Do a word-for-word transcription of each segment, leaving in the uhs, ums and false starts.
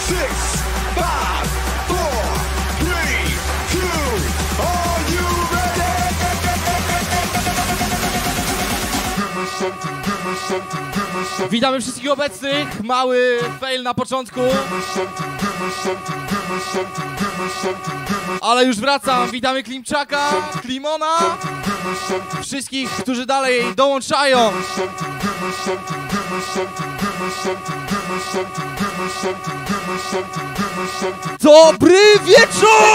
six, five, four, three, two, are you ready? Give me something, give me something, give me something. Witamy wszystkich obecnych. Mały fail na początku. Ale już wracam. Witamy Klimczaka, Klimona. Wszystkich, którzy dalej dołączają. Dobry wieczór!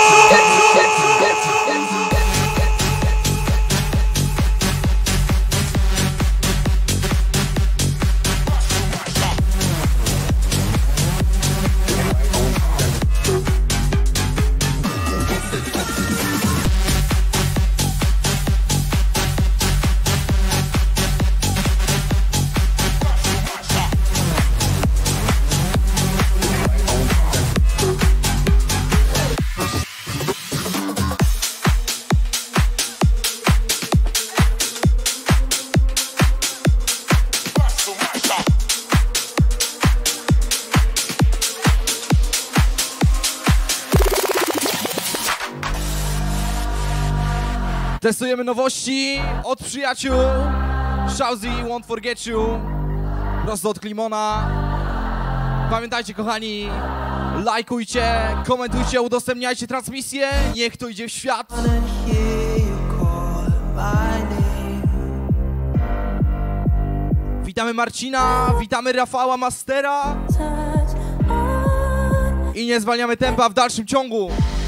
Testujemy nowości od przyjaciół. Shauzy, Won't Forget You. Prosto od Klimona. Pamiętajcie, kochani, lajkujcie, komentujcie, udostępniajcie transmisję. Niech to idzie w świat. Witamy Marcina, witamy Rafała Mastera. I nie zwalniamy tempa w dalszym ciągu.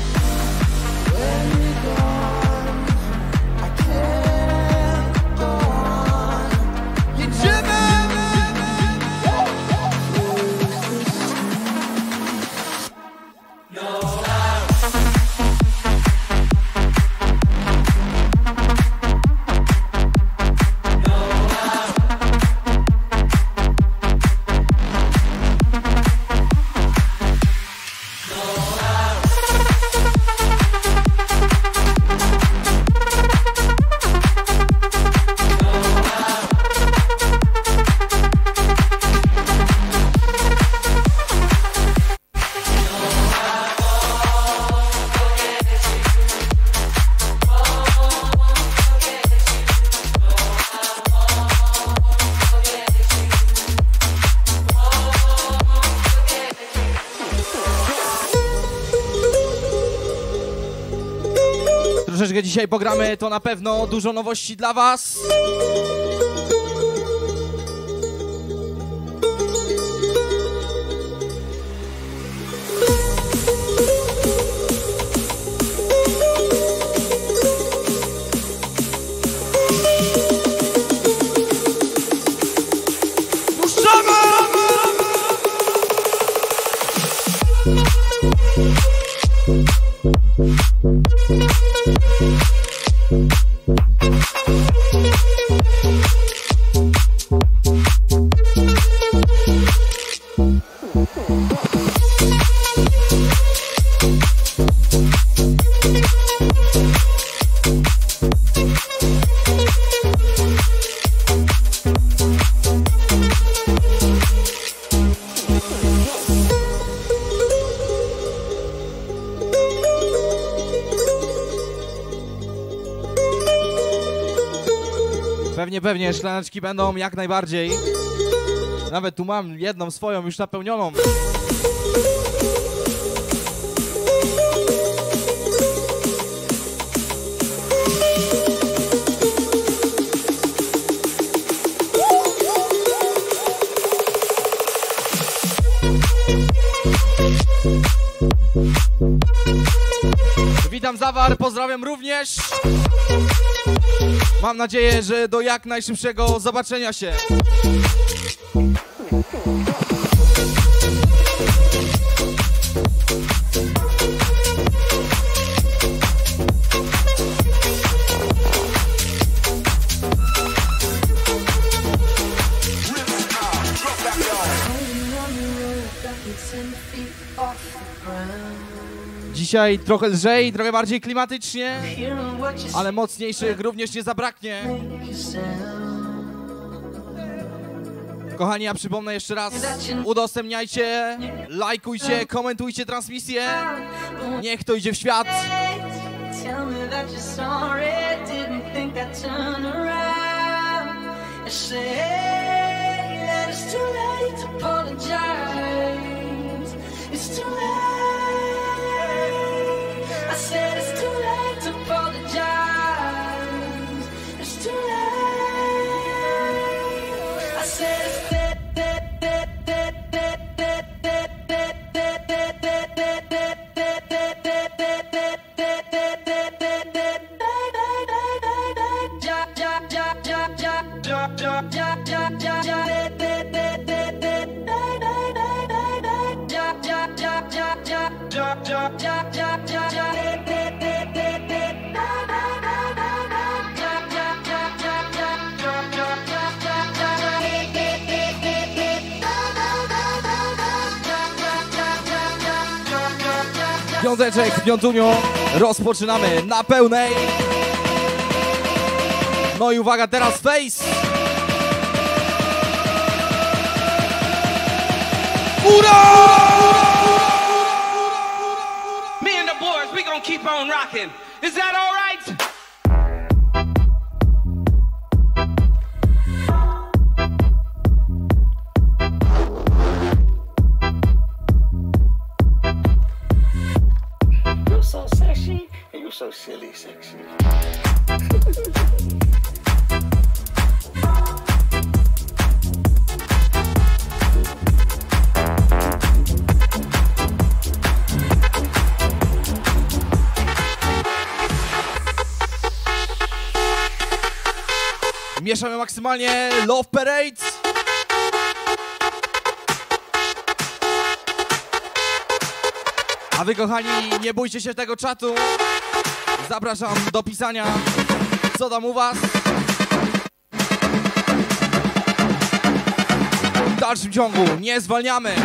Troszeczkę dzisiaj pogramy, to na pewno dużo nowości dla was. Pewnie, pewnie, szklaneczki będą jak najbardziej. Nawet tu mam jedną swoją już napełnioną. Witam Zawar, pozdrawiam również. Mam nadzieję, że do jak najszybszego zobaczenia się. Dzisiaj trochę lżej, trochę bardziej klimatycznie, ale mocniejszych również nie zabraknie. Kochani, ja przypomnę jeszcze raz, udostępniajcie, lajkujcie, komentujcie transmisję. Niech to idzie w świat. Tell me that you're sorry, didn't think I'd turn around and say that it's too late to apologize. It's too late. I said it's too late to apologize. It's too late. I said it's dead, dead, dead, dead, dead, dead, dead, dead, dead, dead, dead, dead, dead, dead, dead, dead, dead, dead, dead, dead. Piąteczek, piątunio, rozpoczynamy na pełnej. No i uwaga, teraz face. Ura! Me and the boys, we gonna keep on rocking. Is that all right? You're so sexy and you're so silly sexy. Mieszamy maksymalnie Love Parade. A wy, kochani, nie bójcie się tego czatu. Zapraszam do pisania, co tam u was. W dalszym ciągu nie zwalniamy.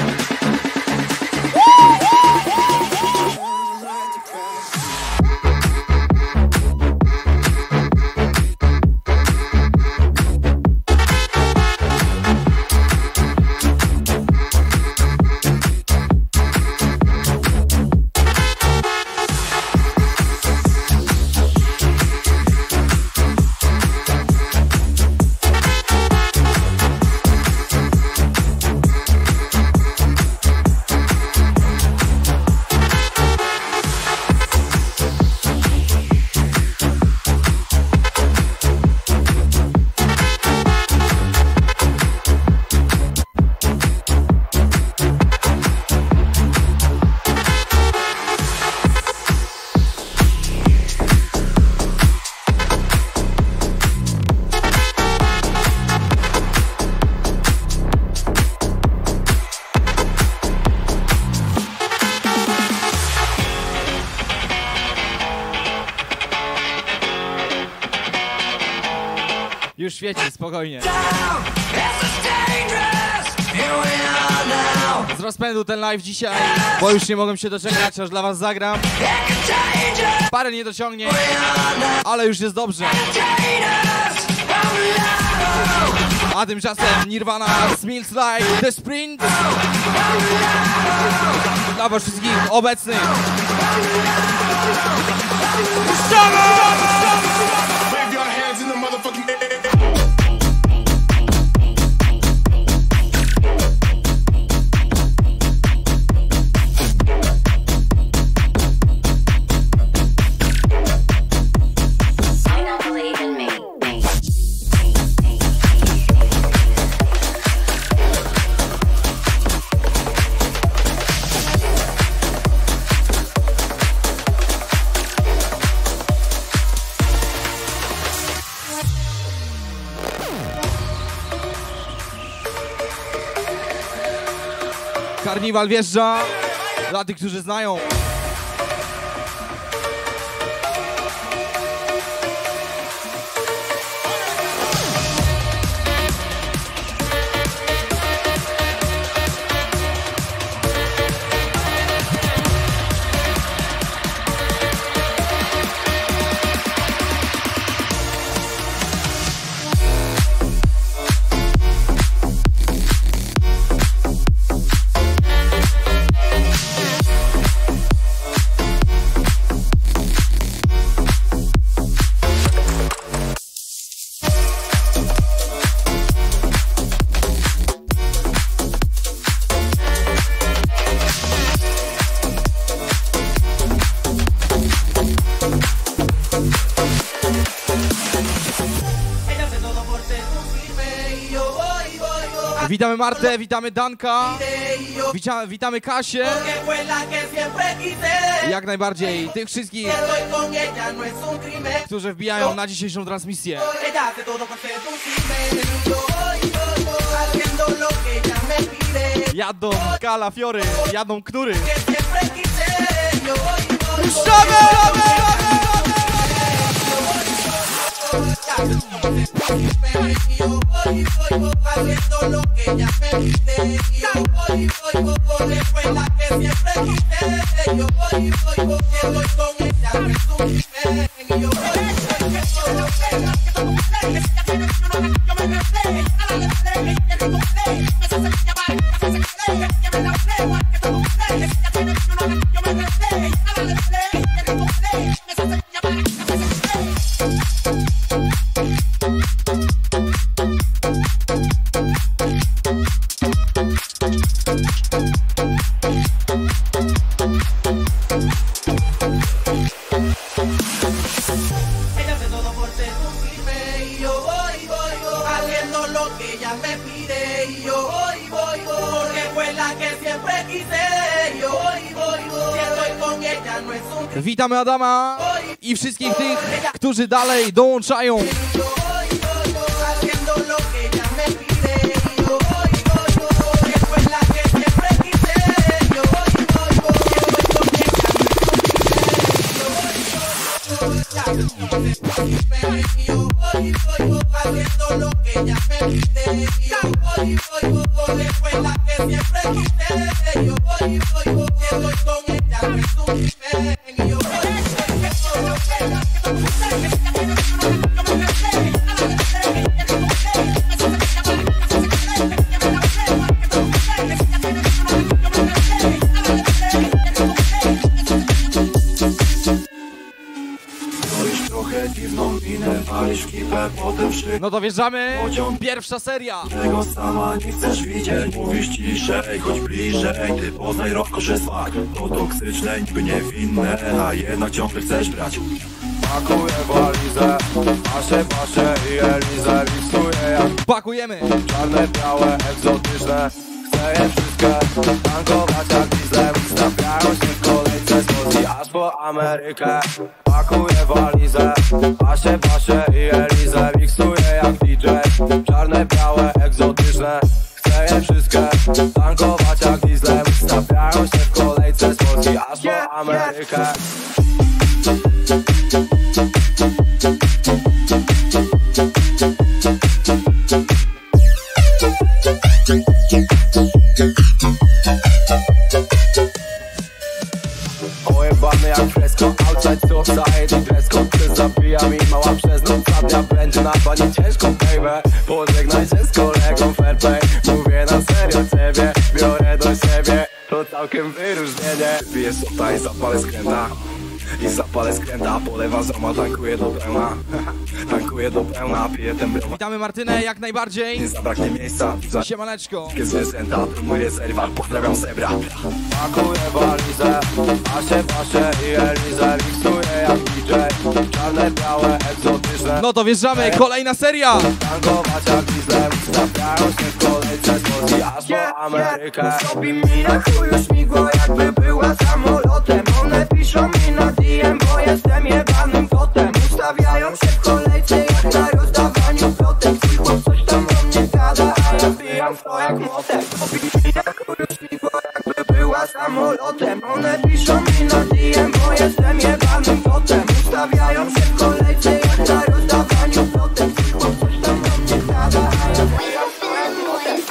Już świeci, spokojnie. Z rozpędu ten live dzisiaj, bo już nie mogłem się doczekać, aż dla was zagram. Parę nie dociągnie, ale już jest dobrze. A tymczasem Nirvana Smells Like The Sprint. Dla was wszystkich obecnych. Wave your hands in the motherfucking air. Karniwal wjeżdża, dla tych, którzy znają. Witamy Martę, witamy Danka, Wicia, witamy Kasię. Jak najbardziej tych wszystkich, którzy wbijają na dzisiejszą transmisję. Jadą Kalafiory, jadą Knury. Puszczamy! Witamy Adama i wszystkich tych, którzy dalej dołączają. No to wjeżdżamy, pierwsza seria. Tego sama nie chcesz widzieć, mówisz ciszej, chodź bliżej. Ty poznaj rozkorzystać, to toksyczne, niby niewinne, a jednak ciągle chcesz brać. Pakuję walizę, wasze, wasze i Elizę miksuję jak pakujemy. Czarne, białe, egzotyczne, chcę je wszystkie tankować jak dieslem. Stawiają się w kolejce z Polski aż po Amerykę. Pakuję walizę, wasze, wasze i Elizę miksuję jak D J. Czarne, białe, egzotyczne, chcę je wszystkie tankować jak dieslem. Stawiają się w kolejce z Polski aż po Amerykę. Ojebany jak fresko, outside, southside i dress code. Ty zabija mi mała przez noc, a dnia będzie na panie ciężko, baby. Pożegnaj się z kolegą fair play, mówię na serio ciebie, biorę do siebie, to całkiem wyróżnienie. Piję sota i zapalę skręta, i zapalę skręta, polewam zoma, tankuję do pełna. Tankuję do pełna, piję ten browar. Witamy Martynę, jak najbardziej. Nie zabraknie miejsca, za Siemaneczko. zwierzęta, to mój rezerwat, pozdrawiam zebra. Pakuję walizę, wasze, wasze i Elizę miksuję jak D J. Czarne, białe, egzotyczne. No to wjeżdżamy, kolejna seria. Tankować jak dieslem, stawiają się w kolejce z Polski aż po Amerykę. Robi mi na chuju śmigło, jakby była samolotem. One piszą mi na D M, bo jestem jebanym kotem. Ustawiają się w kolejce jak na rozdawaniu plotek. Twój chłop coś tam o mnie gada, a ja wbijam w to jak młotek. Robi mi na chuju śmigło, jakby była samolotem. One piszą mi na D M, bo jestem jebanym kotem. Ustawiają się w kolejce jak na rozdawaniu plotek. Twój chłop coś tam o mnie gada, a ja wbijam w to jak młotek.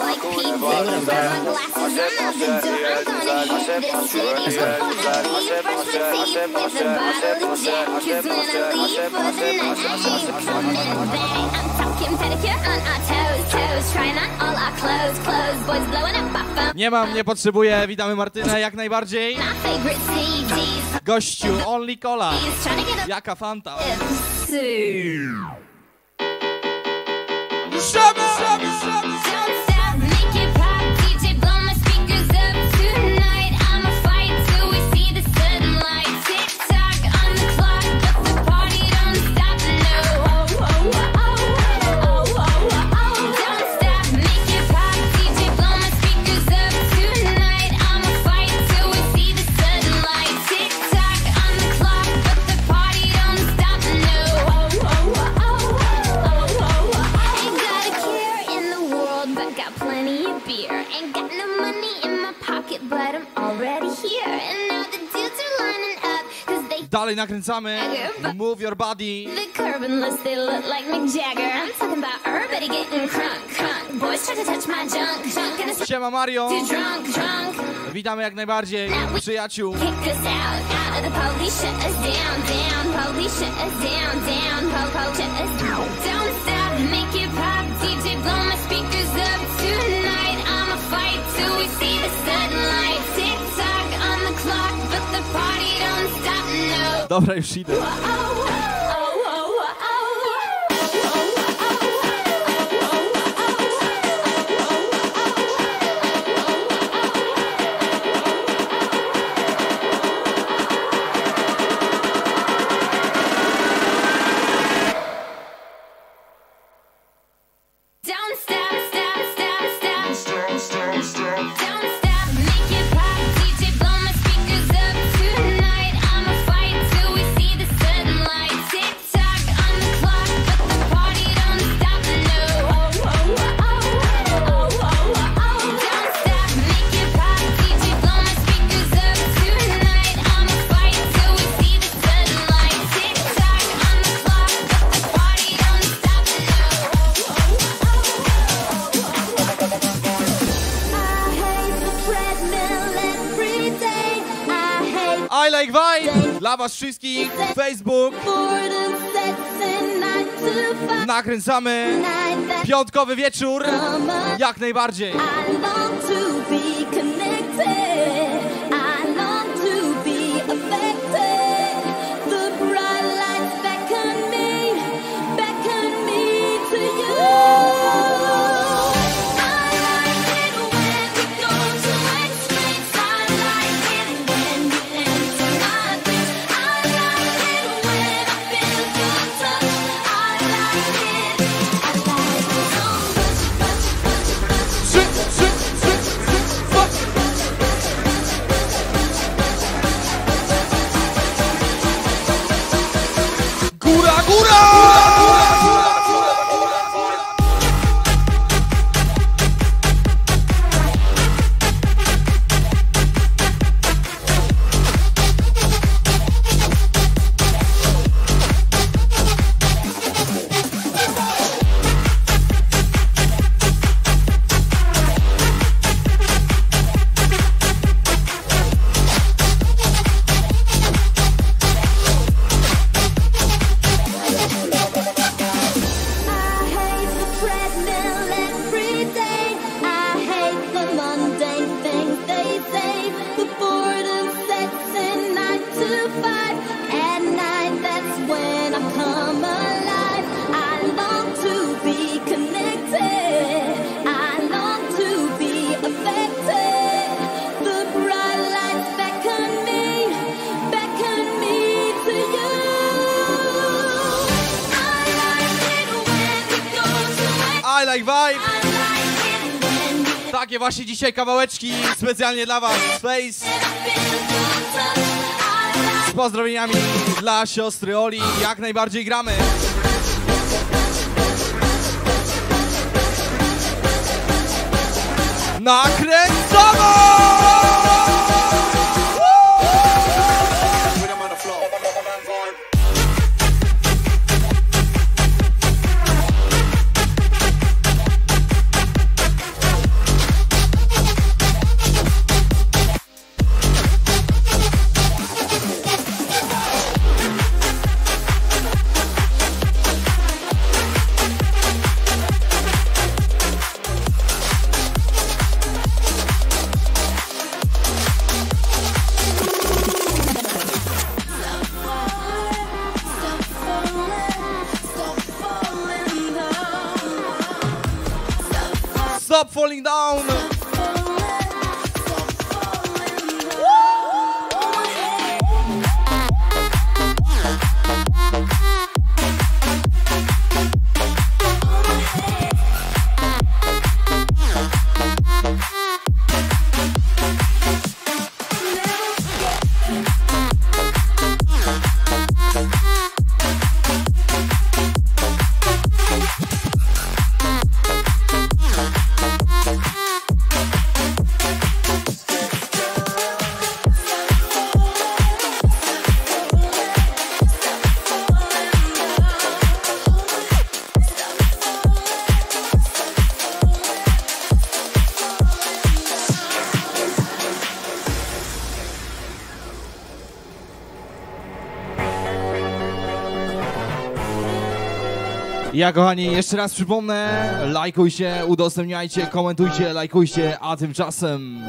Nie mam, nie potrzebuję. Witamy Martynę, jak najbardziej. Gościu, only cola. Jaka fanta. Ruszamy! got plenty of beer. Ain't got no money in my pocket, but I'm already here. And now the dudes are lining up, cause they Dalej nakręcamy. Move your body. the curb unless they look like Mick Jagger. I'm talking about everybody getting crunk, crunk. Boys try to touch my junk, junk. And it's Siema Mario. too drunk, drunk. Witamy jak najbardziej przyjaciół. Kick us out, out of the police, shut us down, down. Police shut us down, down. Po, po, shut us down. Don't stop, make it pop. D J, blow my speakers up tonight. I'ma fight till we see the sunlight. Tick tock on the clock, but the party don't stop, no. Dobra, już idę. Oh, oh, oh, oh, oh. Don't stop, stop, stop, stop. Stop, stop, stop. Don't stop, make it pop. D J, blow my speakers up tonight. I'ma fight till we see the sunlight. Tick tock on the clock, but the party don't stop, no. Oh, oh, oh, oh, oh, oh, oh. Don't stop, make it pop. D J, blow my speakers up tonight. I'ma fight till we see the sunlight. Tick tock on the clock, but the party don't stop, no. I like vibe. Dla was wszystkich. Facebook. Nakręcamy. Piątkowy wieczór. Jak najbardziej. I long to be connected. I long to be affected. The bright lights beckon me, beckon me to you. I like it when we go to extremes. I like it when you enter my dreams. I like it when I feel your touch. I like it, I like it so much, much, much, much. Sy, sy, sy, sy, fuck. Góra, góra! I hate the treadmill every day. I hate the mundane things they say. The boredom sets in nine to five. At night, that's when I come alive. I long to be connected. I long to be affected. The bright lights beckon me, beckon me to you. I like it when we go to I like vibe. I like it when you Takie właśnie dzisiaj kawałeczki specjalnie dla was. Space feel your touch. I like z pozdrowieniami dla siostry Oli. Jak najbardziej gramy. Nakręcamy! Stop falling down. Ja, kochani, jeszcze raz przypomnę, lajkujcie, udostępniajcie, komentujcie, lajkujcie, a tymczasem...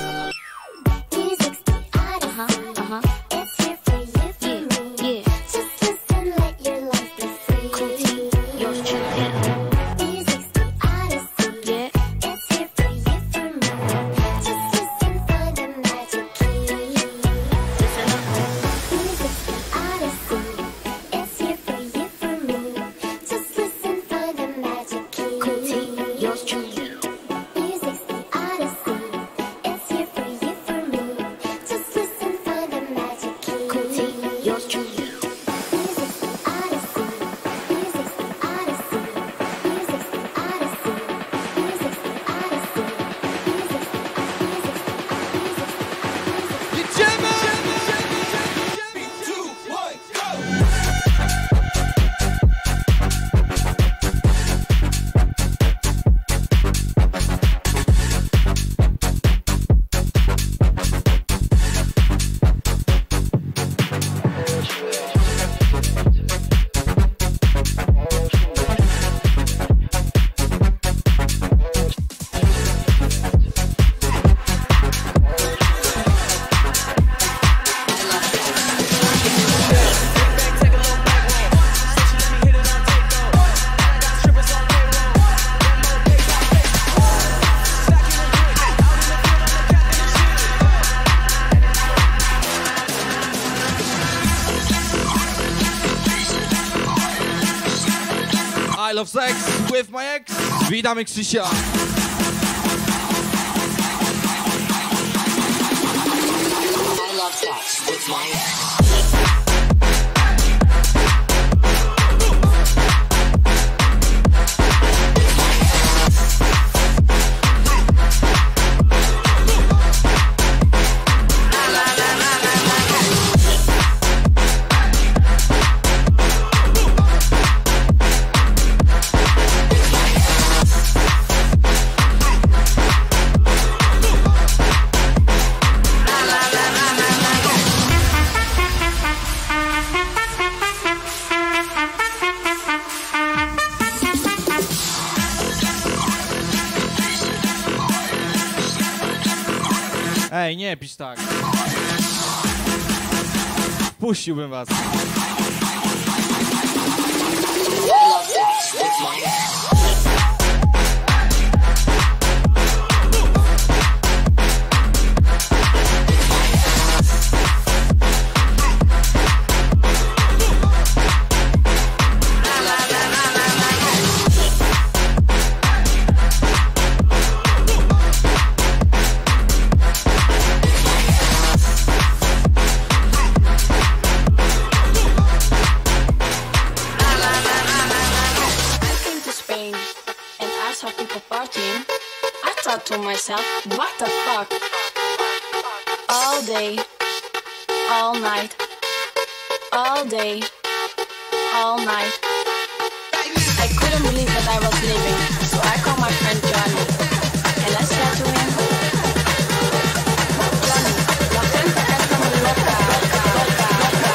I Love Sex with my ex. Witamy Krzysia. I love sex with my ex. Ej, nie pisz tak. Puściłbym was. To myself, what the fuck? All day, all night, all day, all night. I couldn't believe that I was leaving, so I called my friend Johnny, and I said to him, Johnny, la gente es como loca, loca, loca,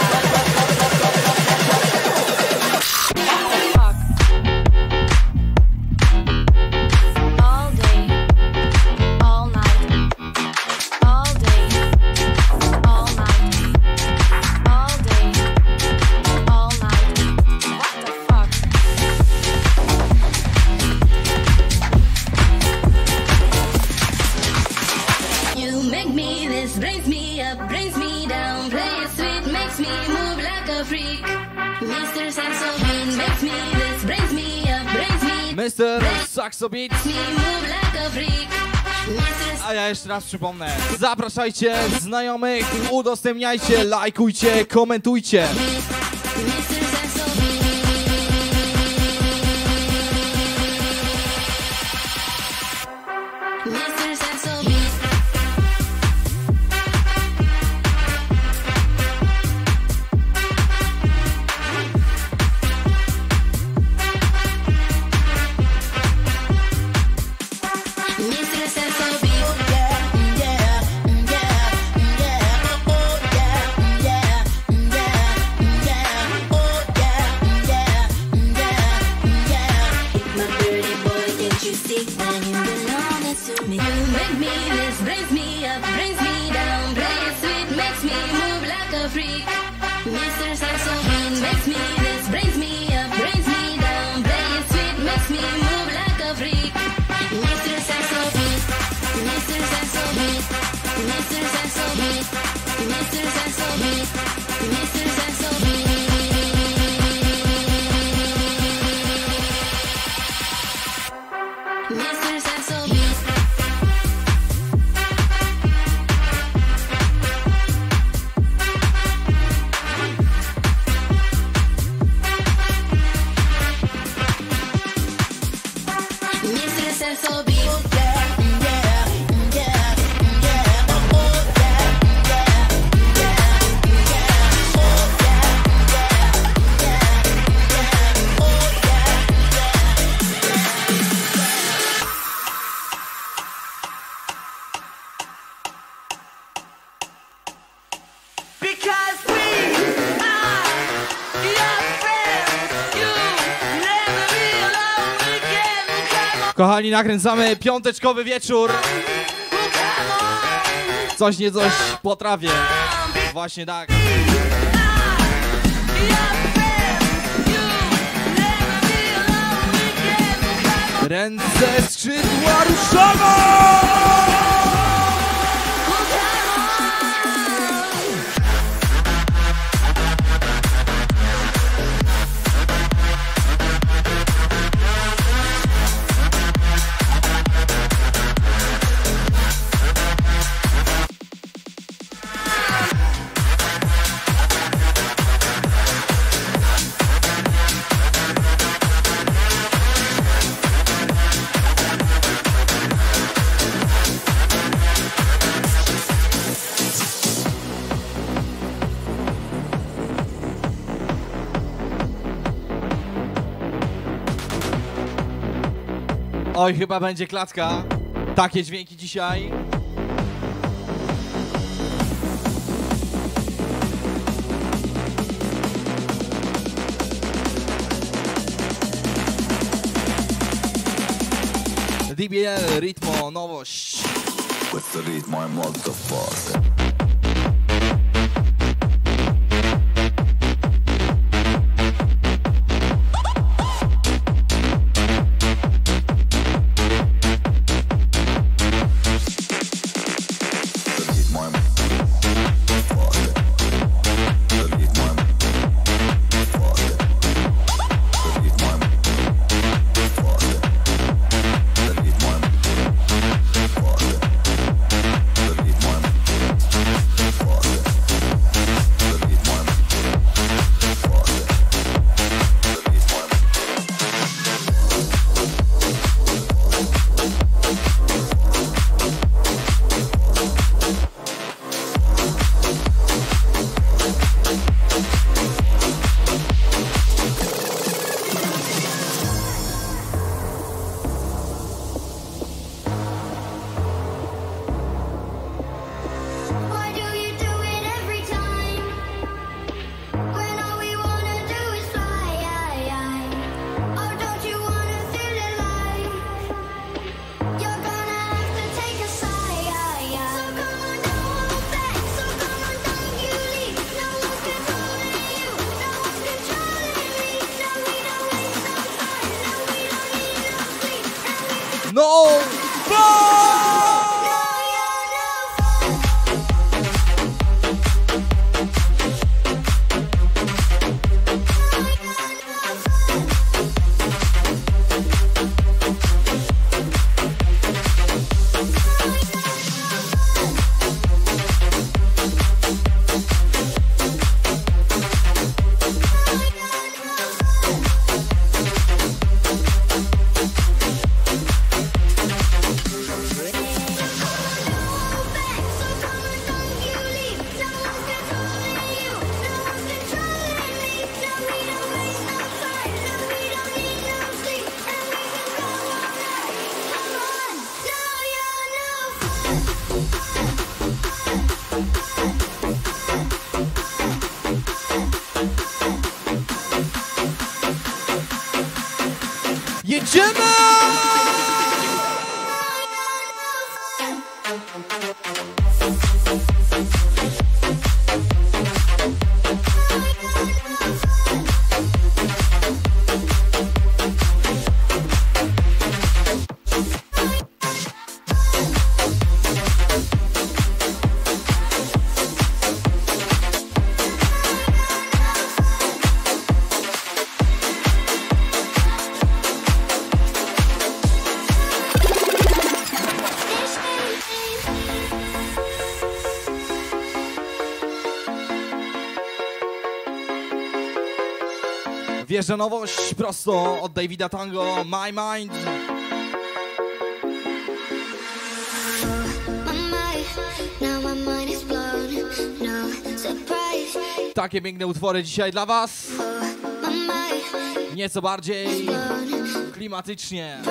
mister Saxo Beat. A ja jeszcze raz przypomnę, zapraszajcie znajomych, udostępniajcie, lajkujcie, komentujcie. Yeah. you belong to me. You make me this, brings me up, brings me down. Play it sweet, makes me move like a freak. Mister Saxophone makes me this, brings me up, brings me down. Play it sweet, makes me move like a freak. Mister Saxophone, Mister Saxophone, Mister Saxophone, Mister Saxophone, Mister Saxophone. Mister Saxophone. Mister Saxophone. Kochani, nakręcamy piąteczkowy wieczór. Coś nie coś potrafię. Właśnie tak. Ręce, skrzydła, ruszamy! Oj, chyba będzie klatka. Takie dźwięki dzisiaj. D B L, ritmo, nowość. Questo ritmo è molto forte. No! Jedziemy! Wjeżdża nowość prosto od Davida Tango, My Mind. Takie piękne utwory dzisiaj dla was. Nieco bardziej klimatycznie.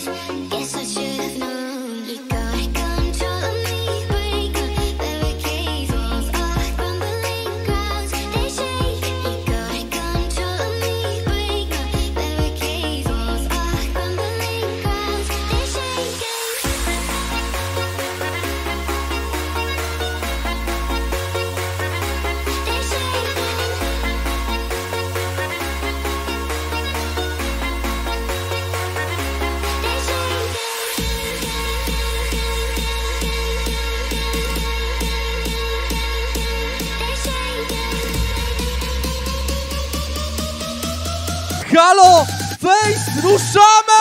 Halo, Face, ruszamy!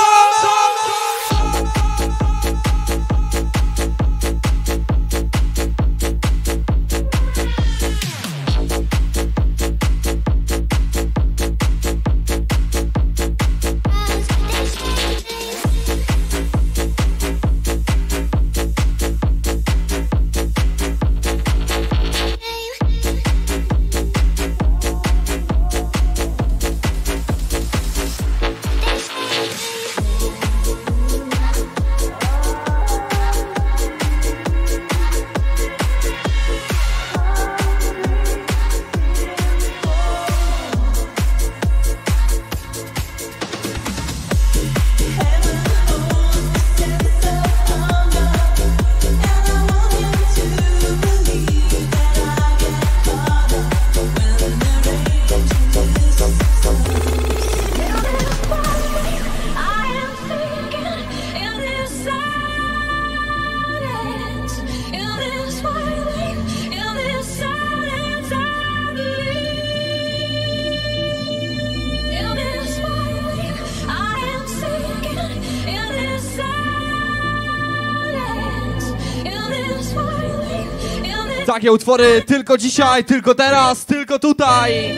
Takie utwory tylko dzisiaj, tylko teraz, tylko tutaj.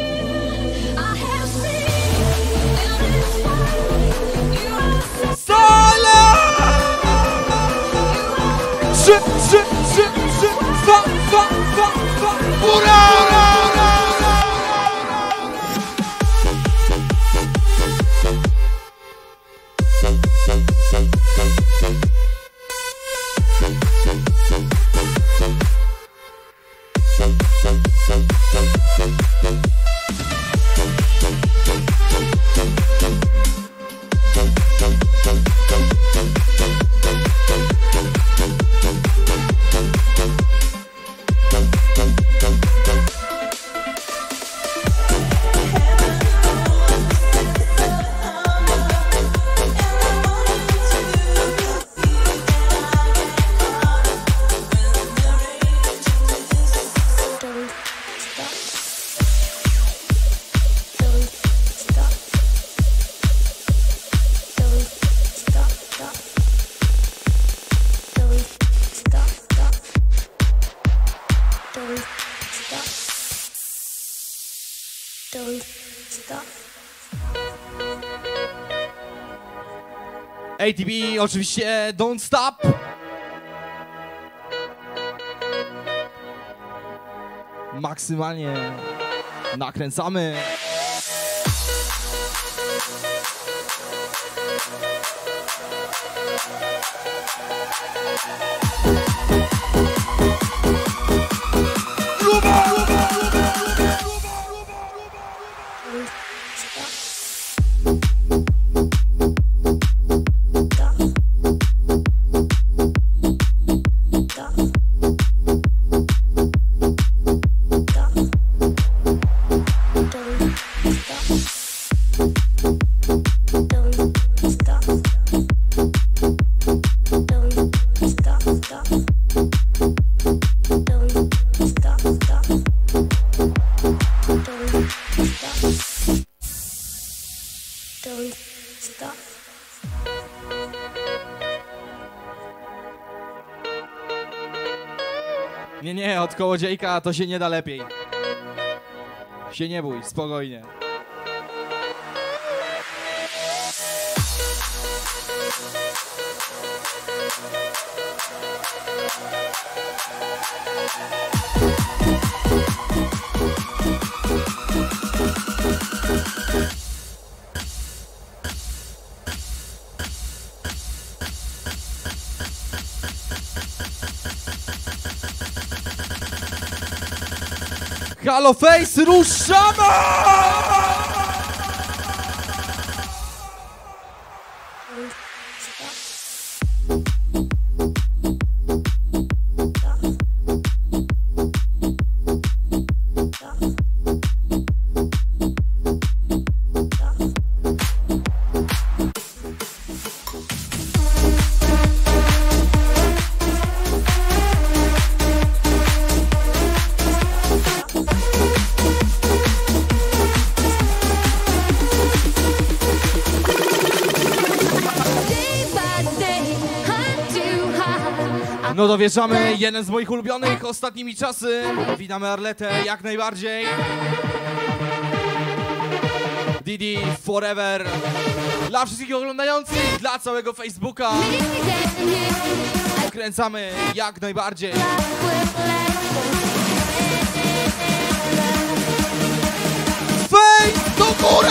Silence! Trzy, trzy, trzy, trzy, dwa, dwa, dwa, dwa. Ura, ura, ura! A T B oczywiście Don't Stop. Maksymalnie nakręcamy. Luba, luba, luba, luba. Nie, nie, od kołodziejka to się nie da lepiej. Się nie bój, spokojnie. Halo Face, ruszamy! No dowierzamy, jeden z moich ulubionych ostatnimi czasy. Witamy Arletę jak najbardziej. Didi Forever. Dla wszystkich oglądających, dla całego Facebooka. Kręcamy jak najbardziej. Face do góry!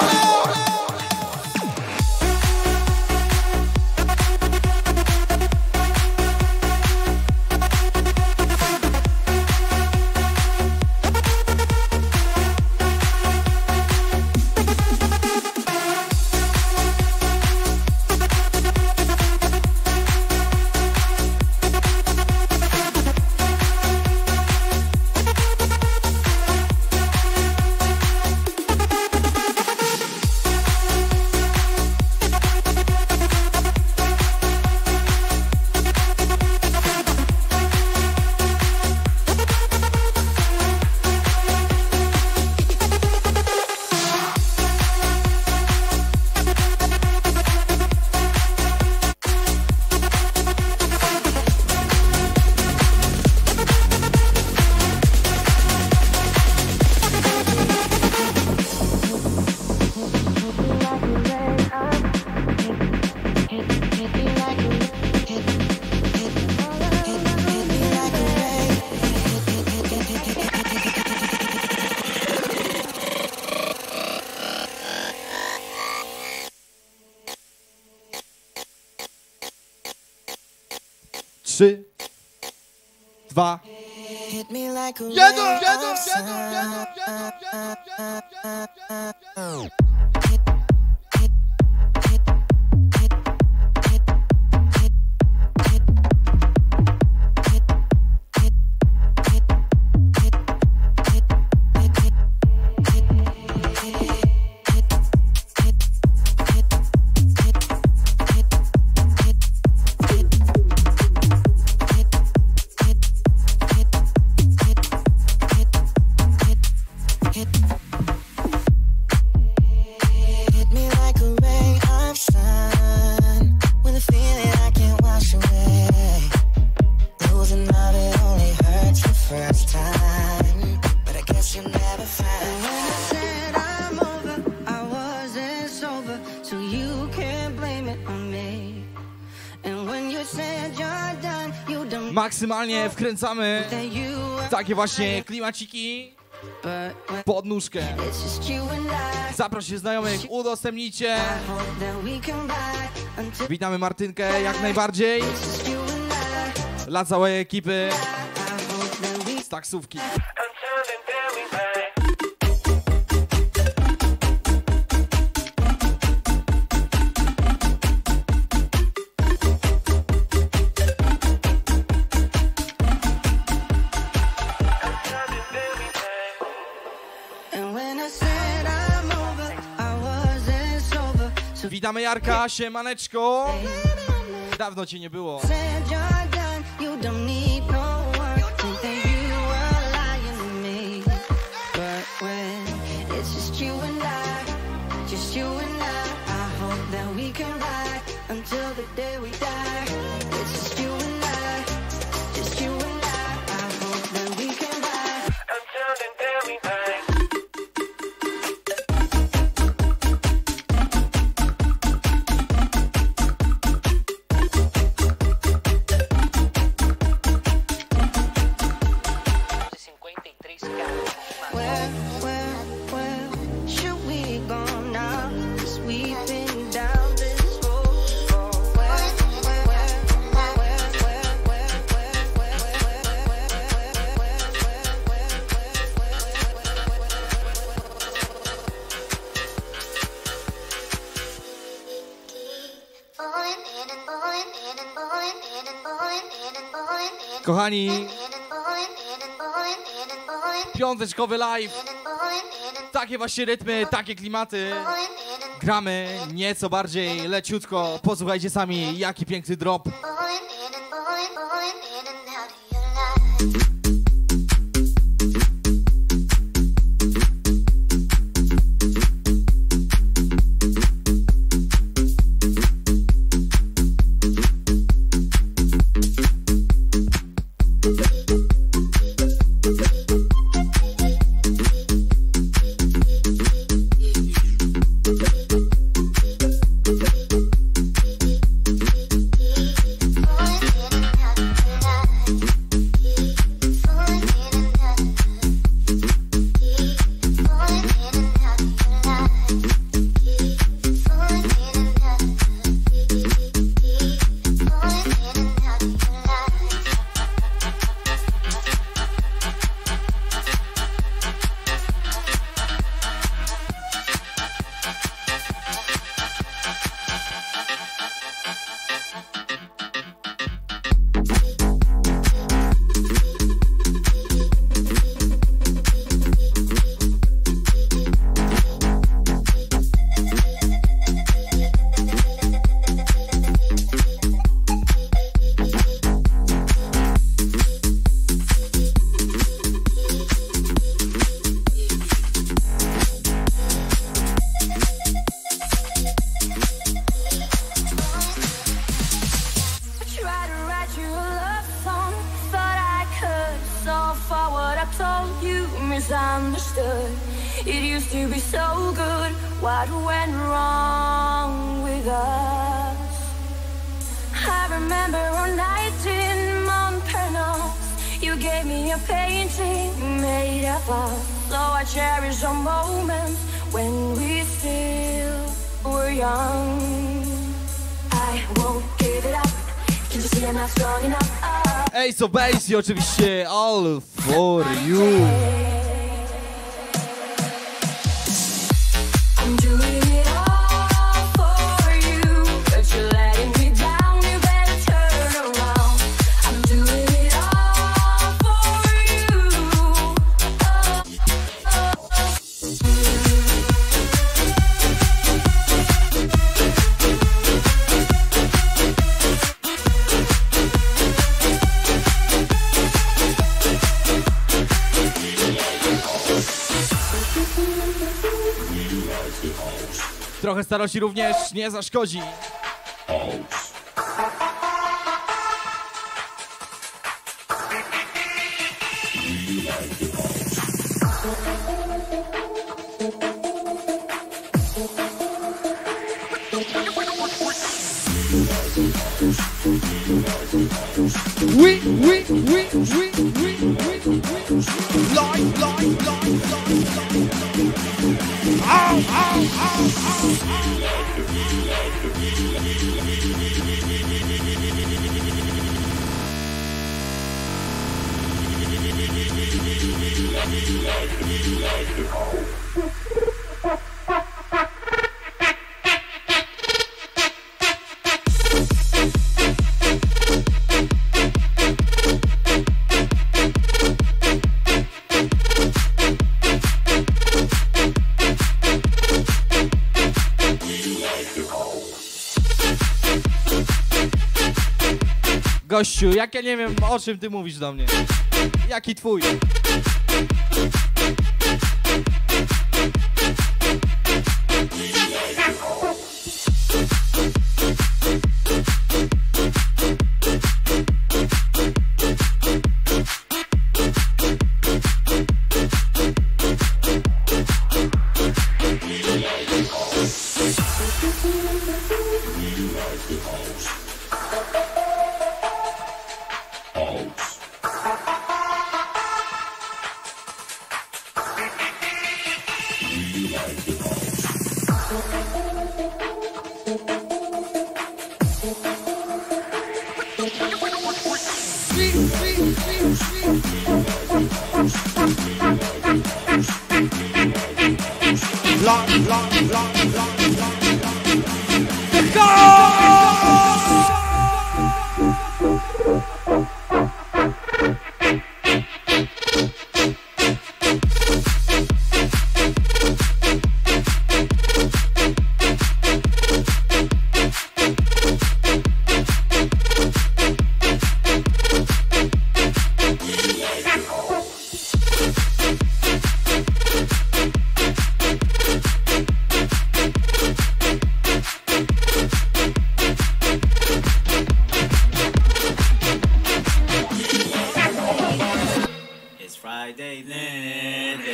Trzy, dwa, jeden, jeden, jeden, jeden, jeden. Maksymalnie wkręcamy takie właśnie klimaciki pod nóżkę. Zaproście znajomych, udostępnijcie. Witamy Martynkę jak najbardziej. Dla całej ekipy z taksówki. Witamy Jarka, siemaneczko. Dawno cię nie było. Kochani, piąteczkowy live. Takie właśnie rytmy, takie klimaty. Gramy nieco bardziej leciutko. Posłuchajcie sami, jaki piękny drop. misunderstood. It used to be so good. What went wrong with us? I remember one night in Montparnasse, you gave me a painting made of us. So I cherish the moments when we still were young. I won't give it up. Can't you see I'm not strong enough? Uh, Ace of Base i oczywiście All For You. I'm doing it all for you, but you're letting me down. You better turn around. I'm doing it all for you. Oh, oh, Trochę starości również nie zaszkodzi. Oui, oui, oui, oui, oui, oui, oui. Live, live, live, live, live. Ow, ow, ow, ow, Gościu, jak ja nie wiem, o czym ty mówisz do mnie. Jaki twój?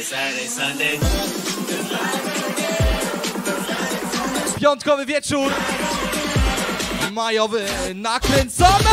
Piątkowy wieczór majowy nakręcony!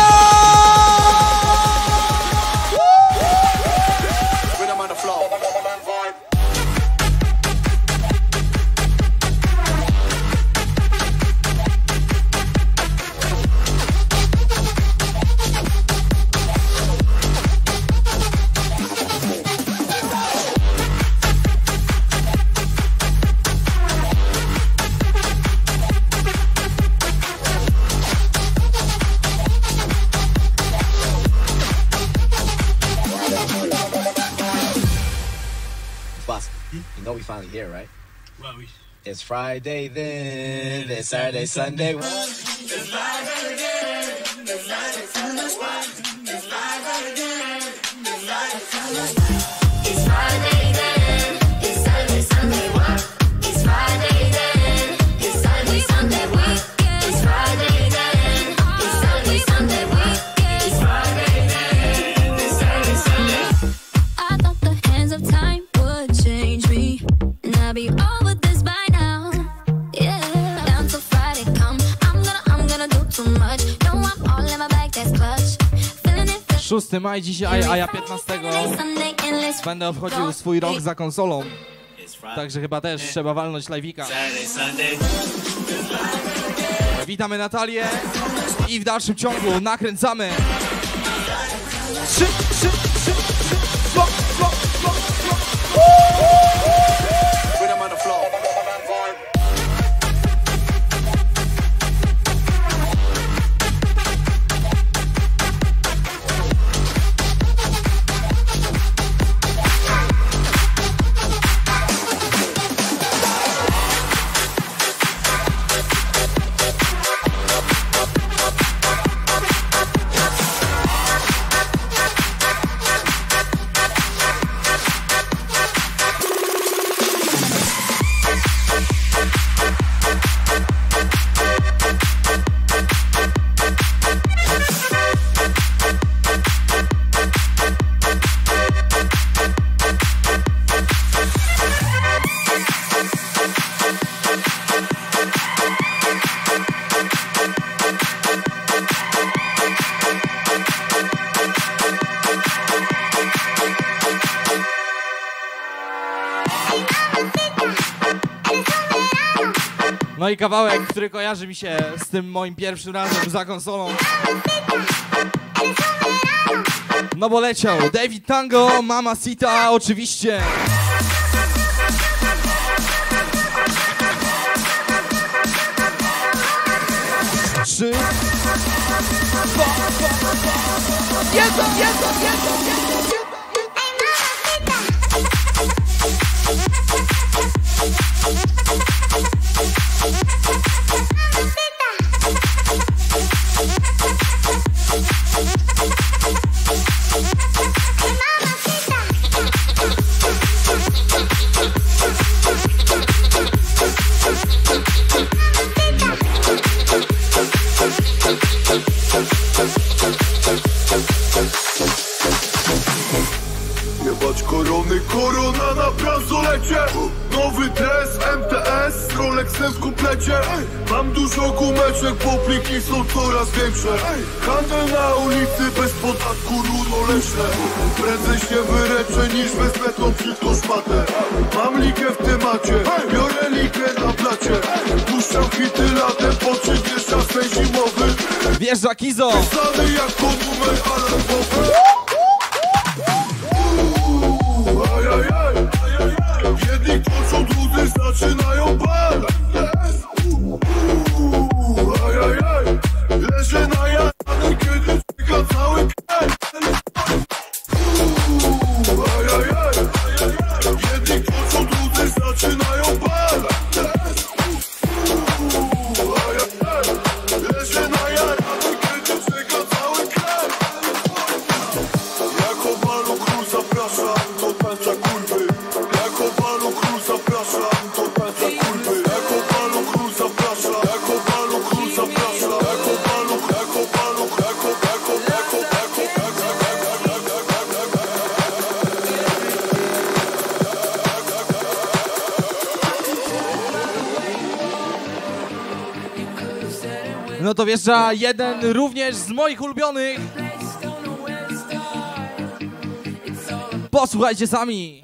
You know we finally here, right? Well, we... It's Friday then, it's Saturday, Sunday. It's Friday again, it's Friday, Sunday. It's Friday again, it's Friday, Sunday. It's Friday then, it's Saturday, Sunday. It's Friday then, it's Saturday, Sunday. It's Friday then, it's Saturday, Sunday. It's Friday then, it's Saturday, Sunday. I thought the hands of time would change me, and I'll be over this by now. Yeah, down till Friday come, I'm gonna, I'm gonna do too much. No, I'm all in my bag, that's clutch. Feeling it. szósty maja dzisiaj, a ja piętnastego będę obchodził swój rok za konsolą. Także chyba też trzeba walnąć live'ika. Witamy Natalię i w dalszym ciągu nakręcamy. Trzy, trzy, trzy, trzy, flop, flop, flop, flop. No i kawałek, który kojarzy mi się z tym moim pierwszym razem za konsolą. No bo leciał David Tango, Mamacita oczywiście. Trzy, dwa, jedno, jedno, jedno, jedno. Jebać korony, korona na bransolecie. Nowy dres, M T S z Rolexem w komplecie. Mam dużo gumeczek, bo pliki są coraz większe. Handel na ulicy bez podatku, runo leśne. Prędzej się wyreczę niż wezmę tą brzydką szmatę. Mam ligę w temacie, biorę ligę na blacie. Puszczam hity latem, po czym wjeżdża swej zimowy. Wjeżdża Kizo. Znany jako numer alarmowy. Ajajaj, jedni toczą, drudzy zaczynają bal. Ajajaj, leżę na jadany, kiedy czeka cały kraj. Ajajaj, jedni toczą, drudzy zaczynają bal. Ajajaj, leżę na jadany, kiedy czeka cały kraj. No to wjeżdża jeden również z moich ulubionych. Posłuchajcie sami.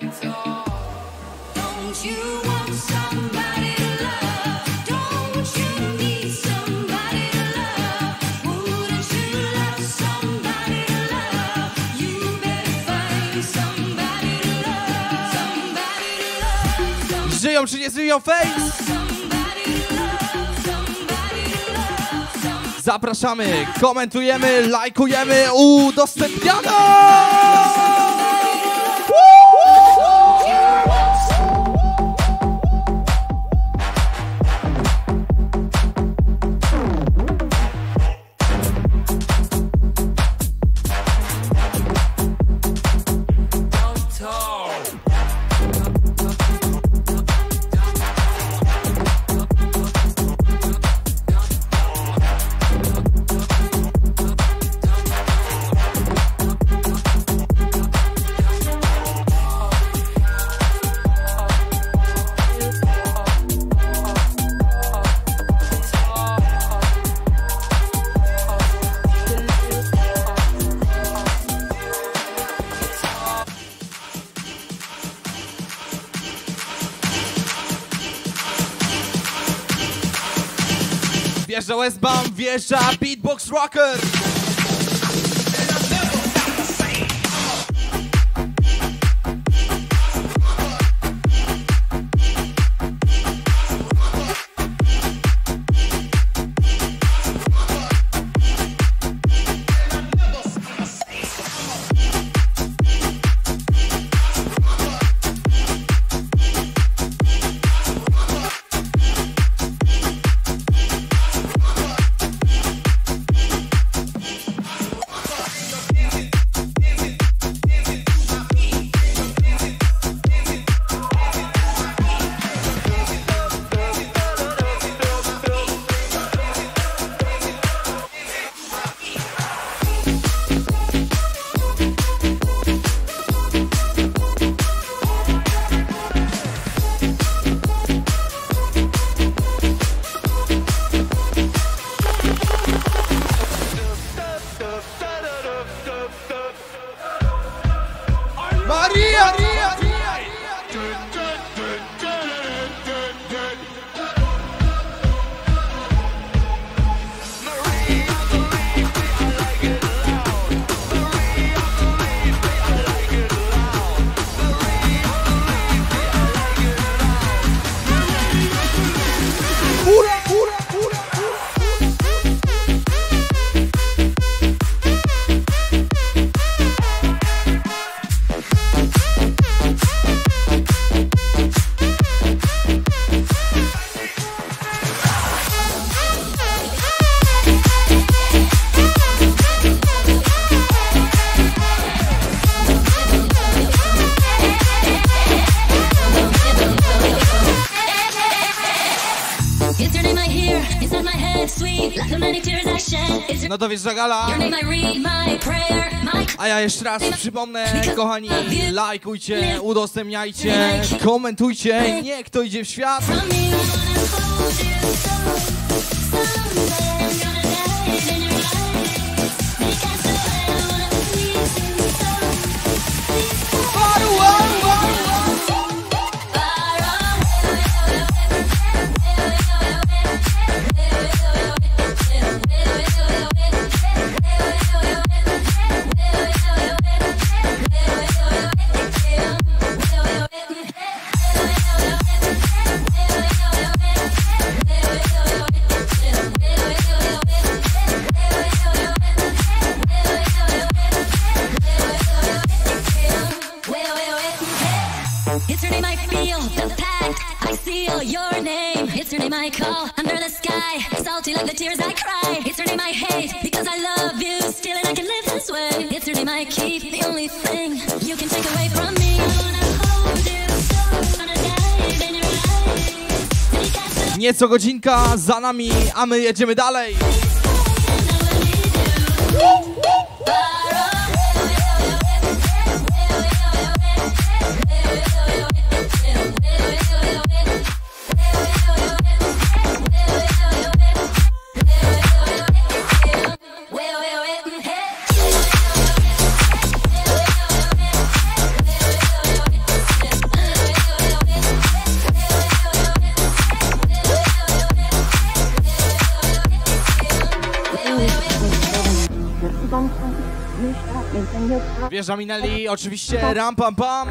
Żyją czy nie żyją face? Zapraszamy, komentujemy, lajkujemy, udostępniamy! Wjeżdża Westbound, wjeżdża Beatbox Rocker. No to wjeżdża Gala. A ja jeszcze raz przypomnę, kochani, lajkujcie, udostępniajcie, komentujcie, niech to idzie w świat. Nieco godzinka za nami, a my jedziemy dalej. Wjeżdża Minelli, oczywiście ram pam pam.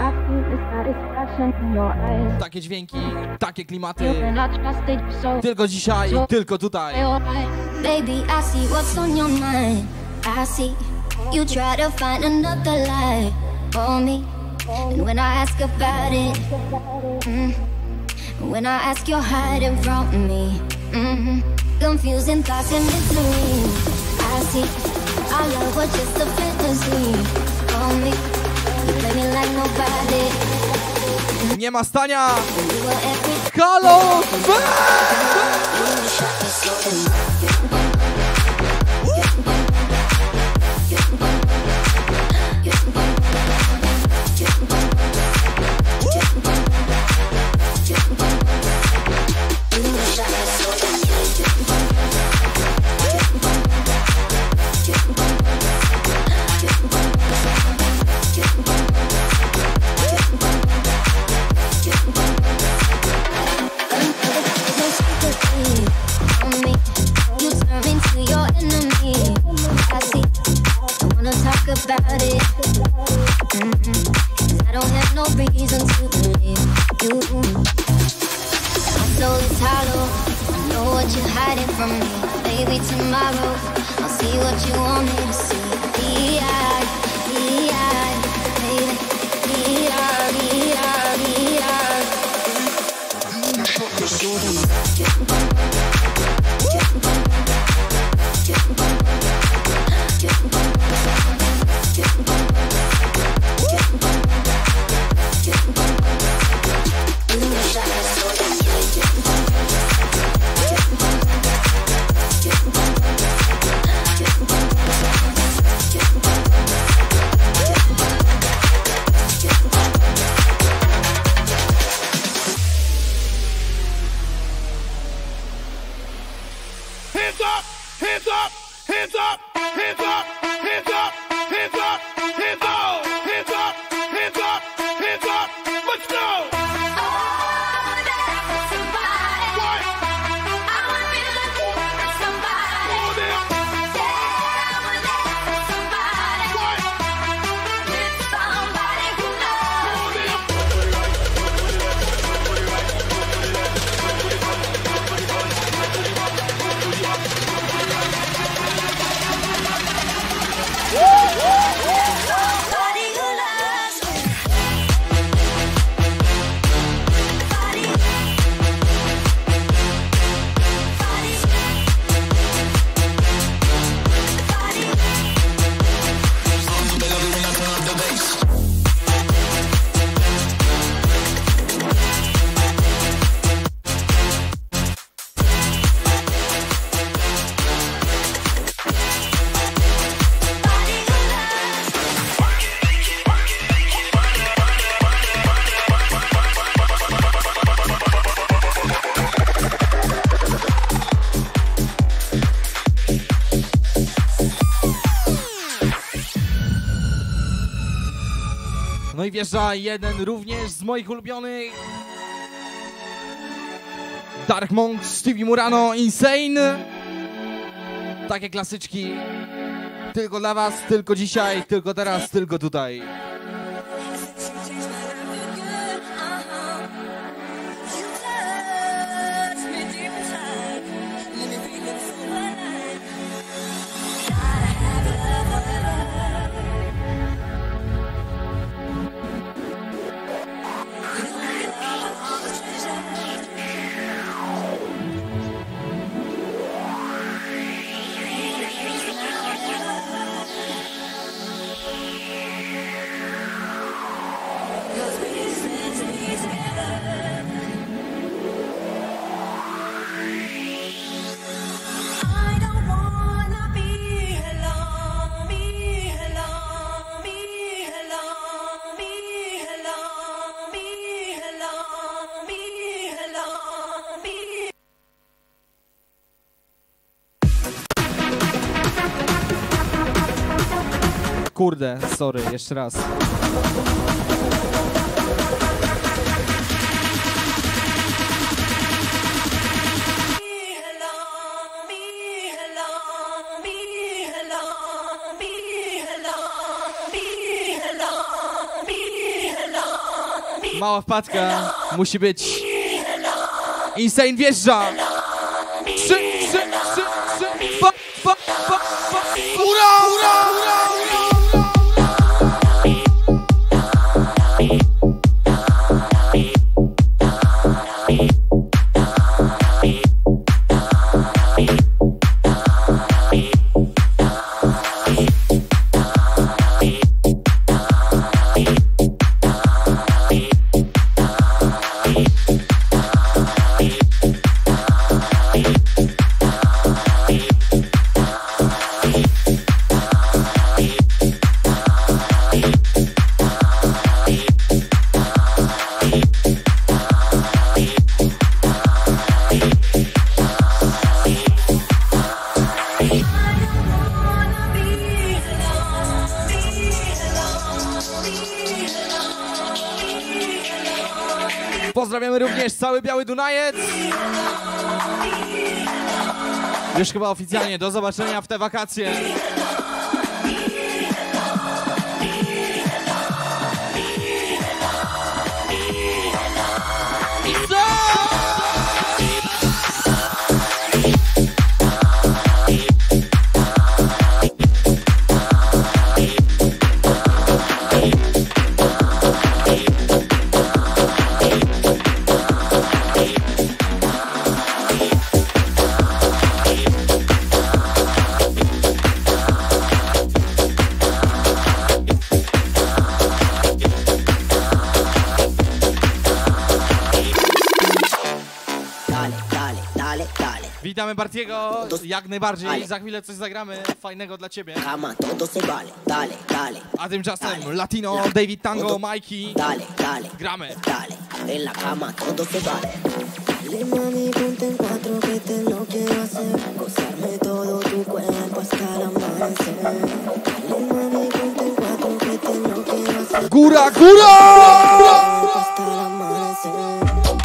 Takie dźwięki, takie klimaty. Tylko dzisiaj, tylko tutaj. Baby, I see what's on your mind. I see you try to find another lie for me. And when I ask about it, mm, when I ask, you're hiding from me. Mm-hmm. Confusing thoughts and misery. I see our love was just a fantasy for me. You play me like nobody. Nie ma stania! Halo! About it, mm-hmm. 'Cause I don't have no reason to believe you. My soul is hollow. I know what you're hiding from me. Maybe tomorrow I'll see what you want me to see. Yeah, yeah, baby. Yeah, yeah, yeah. No i wjeżdża jeden również z moich ulubionych. Dark Monk, Stevie Murano, Insane. Takie klasyczki. Tylko dla was, tylko dzisiaj, tylko teraz, tylko tutaj. Kurde, sorry, jeszcze raz. Mała wpadka musi być. Insane wjeżdża. Trzy, trzy, trzy, trzy, pa, pa, pa, pa. Ura, ura, ura, ura. Pozdrawiamy również cały Biały Dunajec. Już chyba oficjalnie, do zobaczenia w te wakacje. Witamy Bartiego, jak najbardziej, za chwilę coś zagramy fajnego dla ciebie. A tymczasem Latino, David Tango, Mikey, gramy. En la cama todo se vale. Dale mami, ponte en cuatro que te lo quiero hacer. Gozarme todo tu cuerpo hasta el amanecer. Dale mami, ponte en cuatro que te lo quiero hacer. Góra, góra! Hasta el amanecer.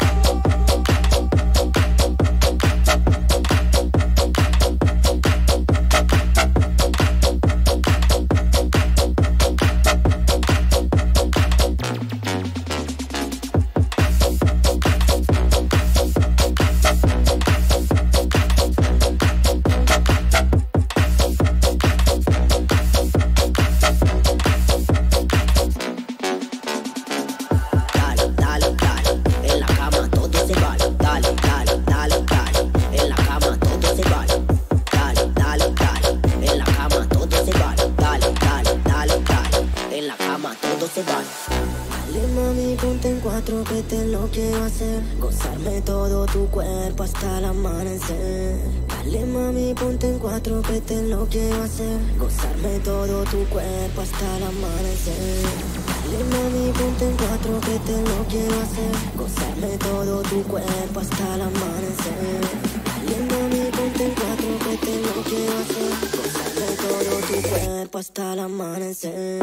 Que te lo quiero hacer, gozarme todo tu cuerpo hasta el amanecer. Dale mami, ponte en cuatro que te lo quiero hacer, gozarme todo tu cuerpo hasta el amanecer. Dale mami, ponte en cuatro que te lo quiero hacer, gozarme todo tu cuerpo hasta el amanecer. Dale mami, ponte en cuatro que te lo quiero hacer, gozarme todo tu cuerpo hasta el amanecer.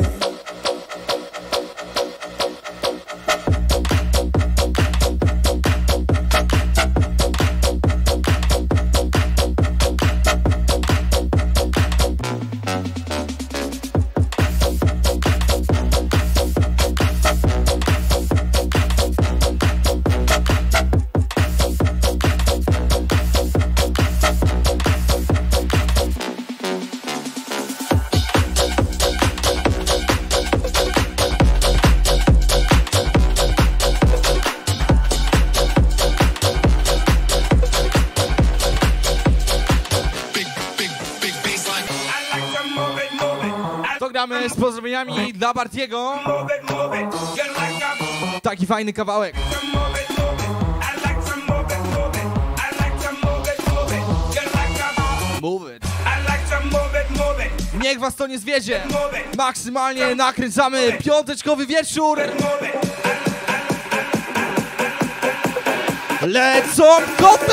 Z pozdrowieniami dla Bartiego. Taki fajny kawałek. Move it. Niech was to nie zwiedzie. Maksymalnie nakręcamy piąteczkowy wieczór. Lecą koty!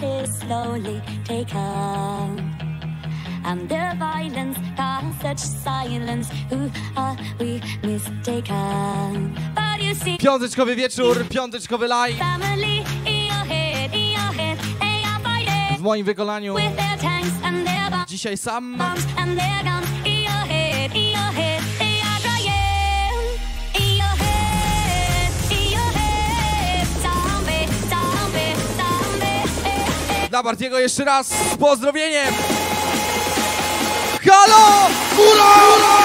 is slowly taken, and the violence caused such silence. Who are we mistaken? But you see, Piąteczkowy wieczór, piąteczkowy live. family in your head, in your head, they are fighting W moim wykonaniu with their tanks and their bombs dzisiaj sam. and their guns. In your head, in your head, they are crying. In your head, in your head, zombie, zombie, zombie. Eh, eh. Dla Bartiego jeszcze raz z pozdrowieniem. Halo! Góra!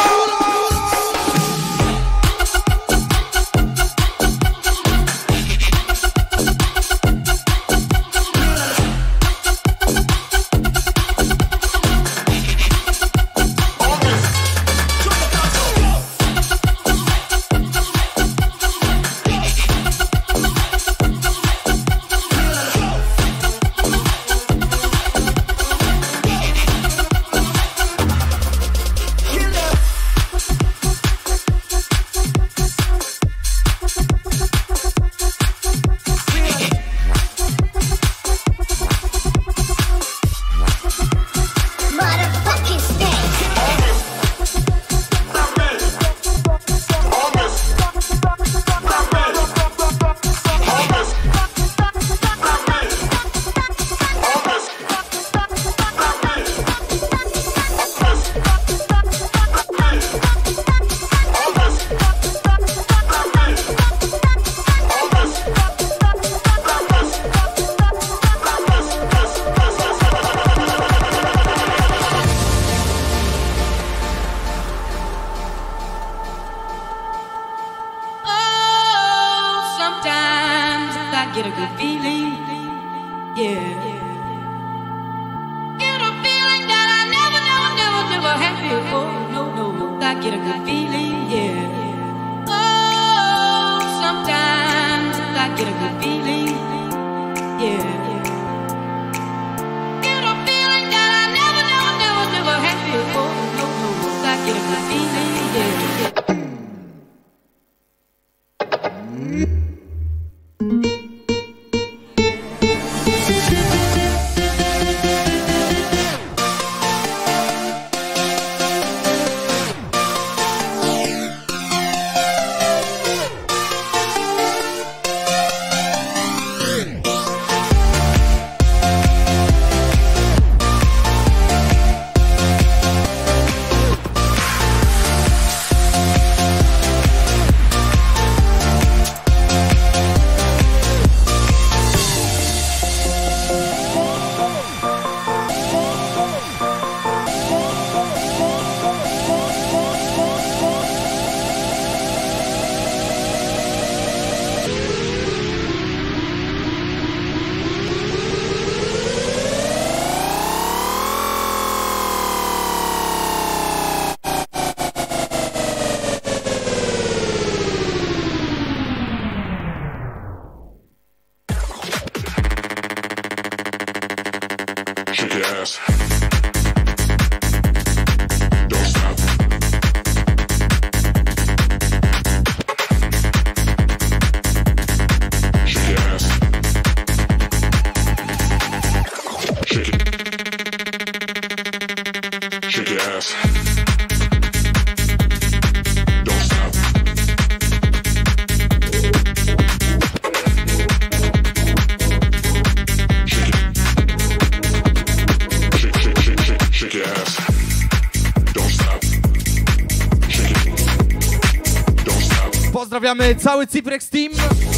Pozdrawiamy cały Cyprex Team,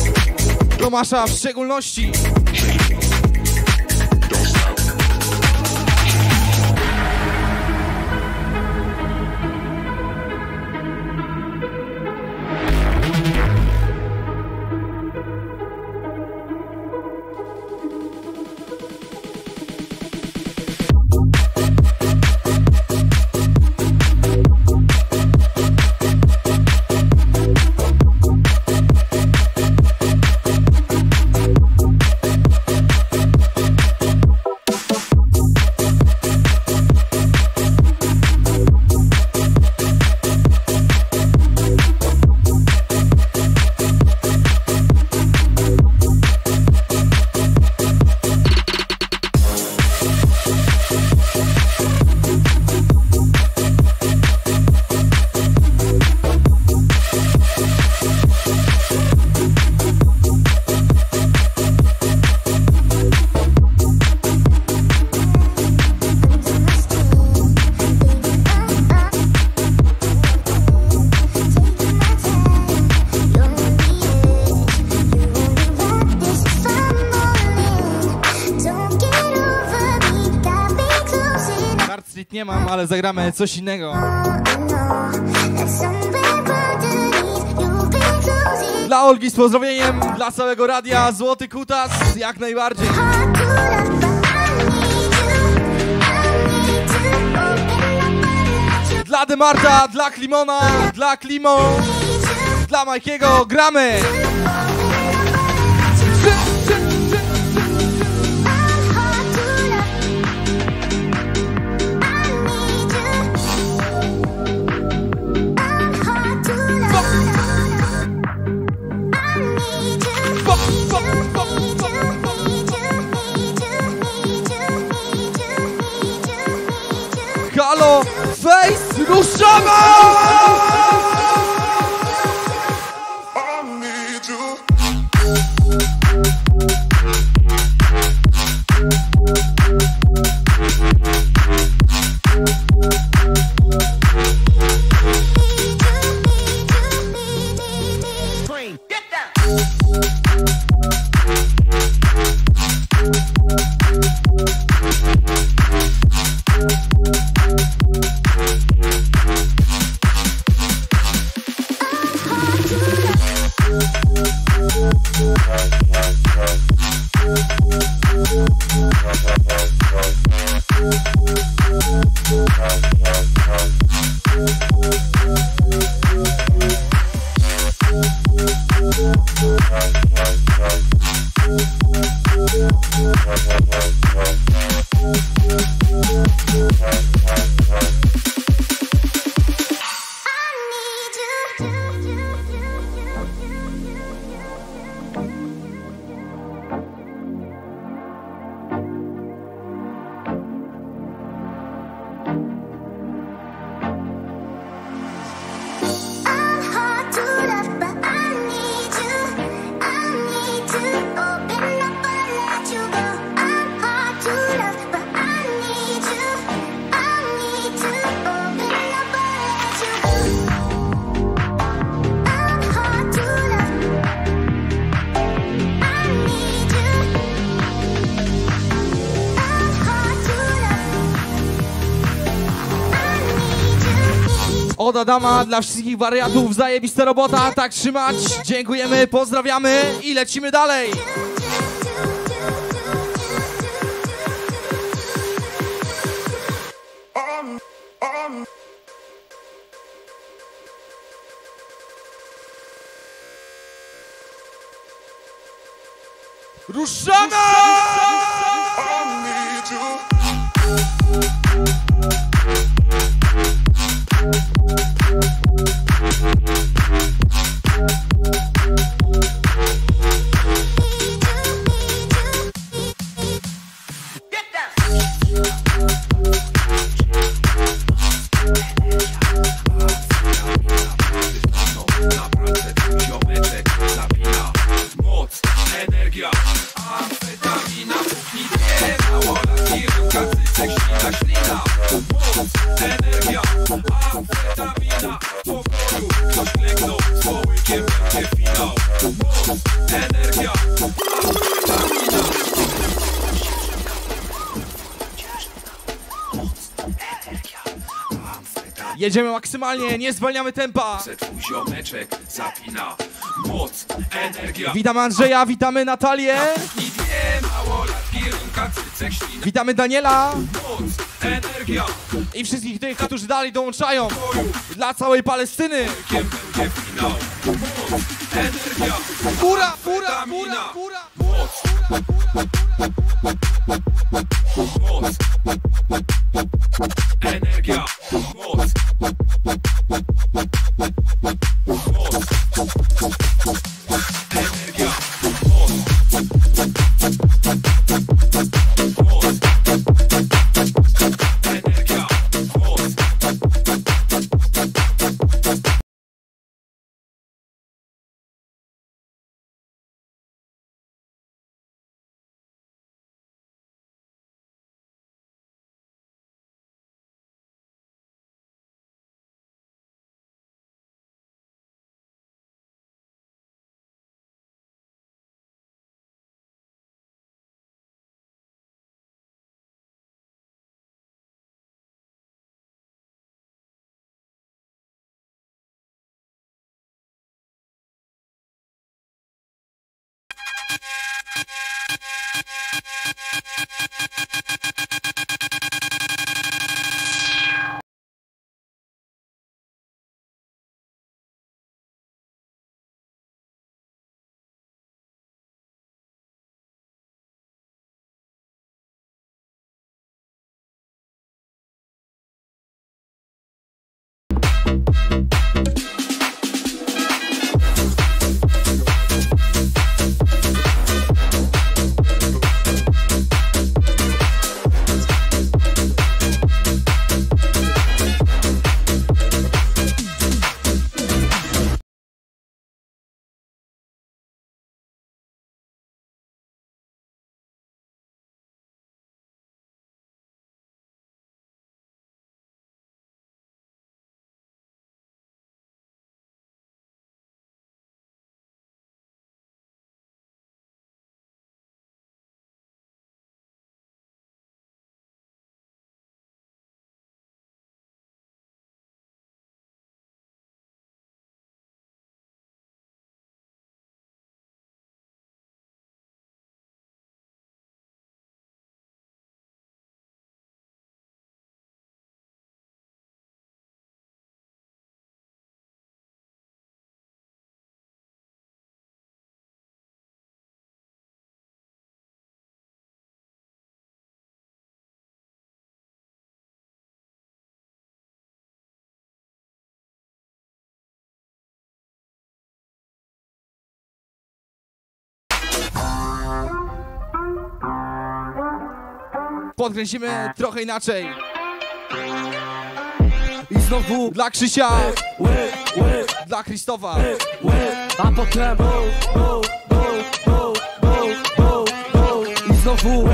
Tomasza w szczególności. nie mam, ale zagramy coś innego. Dla Olgi z pozdrowieniem, dla całego radia, Złoty Kutas, jak najbardziej. Dla Demarta, dla Klimona, dla Klimo, dla Majkiego, gramy! Halo, Face, ruszamy! Od Adama dla wszystkich wariatów, zajebista robota, tak trzymać, dziękujemy, pozdrawiamy i lecimy dalej. Ruszamy! Jedziemy maksymalnie, nie zwalniamy tempa. Ziomeczek zapina moc, energia. Witamy Andrzeja, witamy Natalię. Witamy Daniela. Moc, energia. I wszystkich tych, którzy dalej dołączają. Dla całej Palestyny. Góra, góra, góra, góra. Moc, moc, energia. Moc, podkręcimy trochę inaczej. I znowu dla Krzysia, dla Krzysztofa, a potem i znowu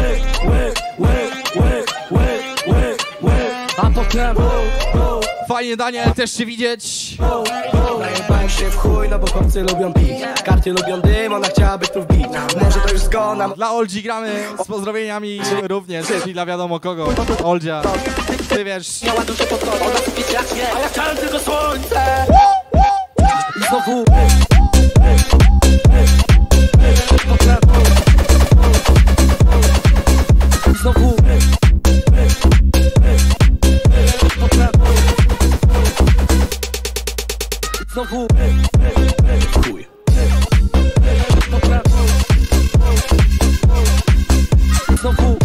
a potem fajnie, Daniel, też się widzieć. Najebałem się w chuj, no bo chłopcy lubią pik. Karty lubią dym, ona chciałaby tu wbić. Może to już zgona. Dla Oldzi gramy z pozdrowieniami również, i dla wiadomo kogo. Oldzia, ty wiesz. Miała duże podkody, ona sobie światnie, a ja chciałem tylko słońce. I znowu I znowu Znowu chuj. Znowu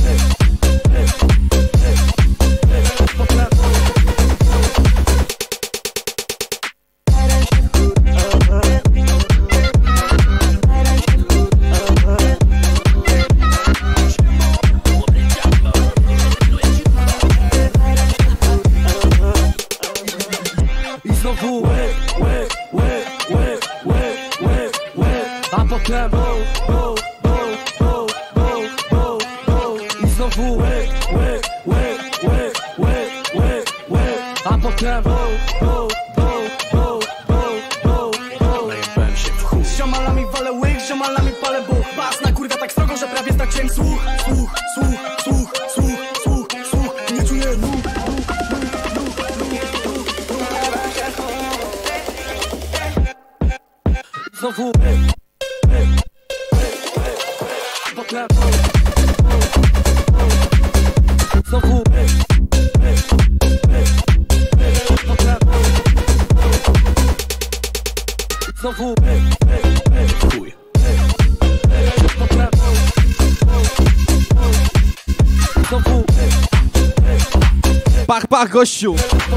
i znowu a potem i znowu a potem z ziomalami walę łyk, z ziomalami palę buch. Bas na kurwa tak strogo, że prawie straciłem słuch. Słuch, słuch, słuch, słuch, słuch, słuch. Nie czuję nóg. Znowu potem znowu potem znowu chuj potem znowu pach, pach, gościu.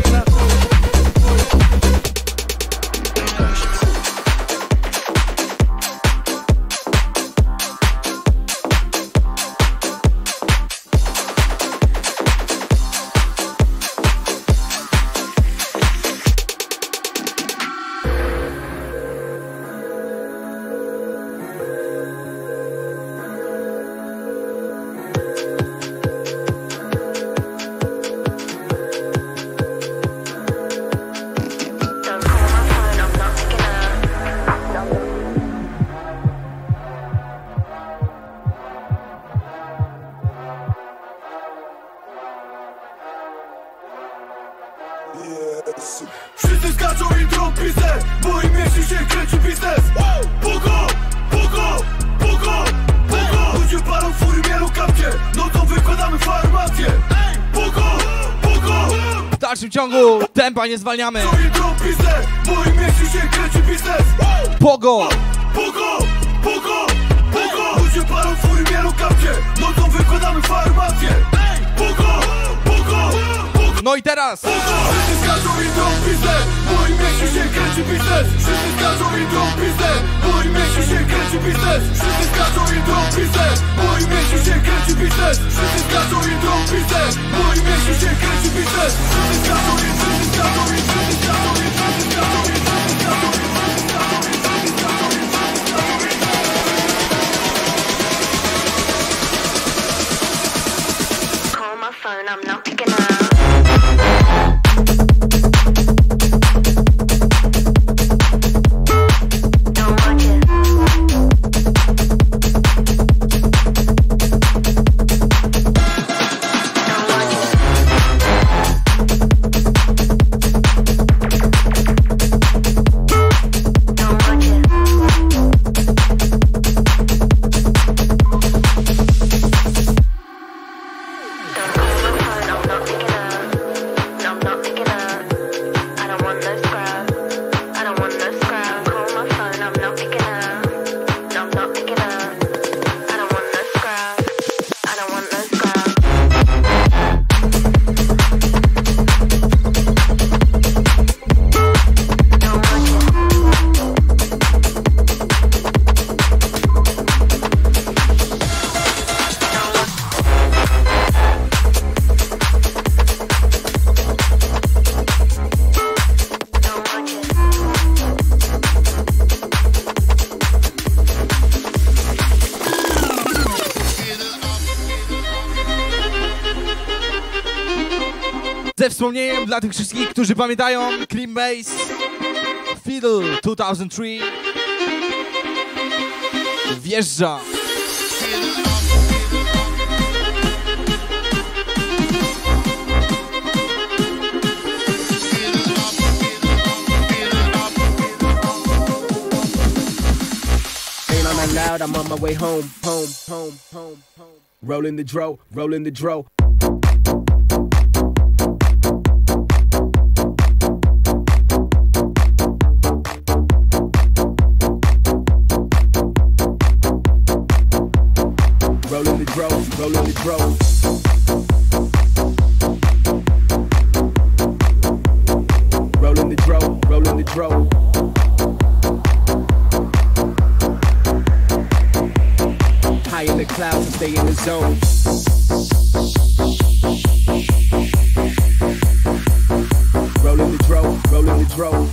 Wszyscy skaczą i drą pizdę, bo im mieści się kręci biznes. Pogo, pogo, pogo, pogo. Ludzie palą fury, mielą kapcie, nocą wykładamy farmację. Pogo, pogo. W dalszym ciągu tempa nie zwalniamy. I drą pizdę, bo im mieści się kręci biznes. Pogo, pogo, pogo, pogo. Ludzie palą fury, mielą kapcie, nocą wykładamy farmację. Pogo, pogo. No i teraz Wszyscy skaczą i drą pizdę, bo im mieści się kręci biznes. Wszyscy skaczą i drą pizdę, bo im mieści się kręci biznes. Wszyscy skaczą i drą pizdę, bo im mieści się kręci biznes. Wszyscy skaczą i drą pizdę, bo im mieści się kręci biznes. Wszyscy skaczą i wszyscy skaczą i wszyscy skaczą i wszyscy skaczą i wszyscy skaczą i wszyscy skaczą i wszyscy skaczą i Call my phone, I'm not picking up. Don't watch it. Ze wspomnieniem dla tych wszystkich, którzy pamiętają Cream Bass Fiddle dwa tysiące trzy. Wjeżdża. Loud, I'm on my way home, home, home, home, home. Rolling the dro, rolling the dro. Rolling the dro, rolling the dro. Rolling the dro, rolling the dro. High in the clouds and stay in the zone. Rolling the dro, rolling the dro.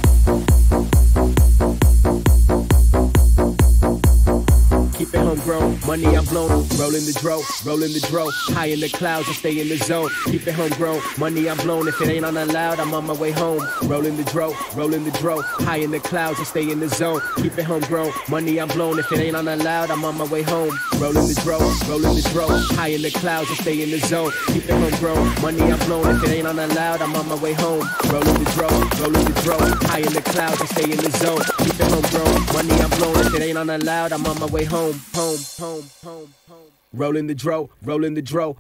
Keep it homegrown, money I'm blown. Rolling the dro, rolling the dro. High in the clouds and stay in the zone. Keep it homegrown, money I'm blown. If it ain't on that loud, I'm on my way home. Rolling the dro, rolling the dro. High in the clouds and stay in the zone. Keep it homegrown, money I'm blown. If it ain't on that loud, I'm on my way home. Rolling the dro, rolling the dro. High in the clouds and stay in the zone. Keep it homegrown, money I'm blown. If it ain't on that loud, I'm on my way home. Rolling the dro, rolling the dro. High in the clouds and stay in the zone. Keep it homegrown, money I'm blown. If it ain't on that loud, I'm on my way home. Home, home, home, home. Rolling the dro, rolling the dro.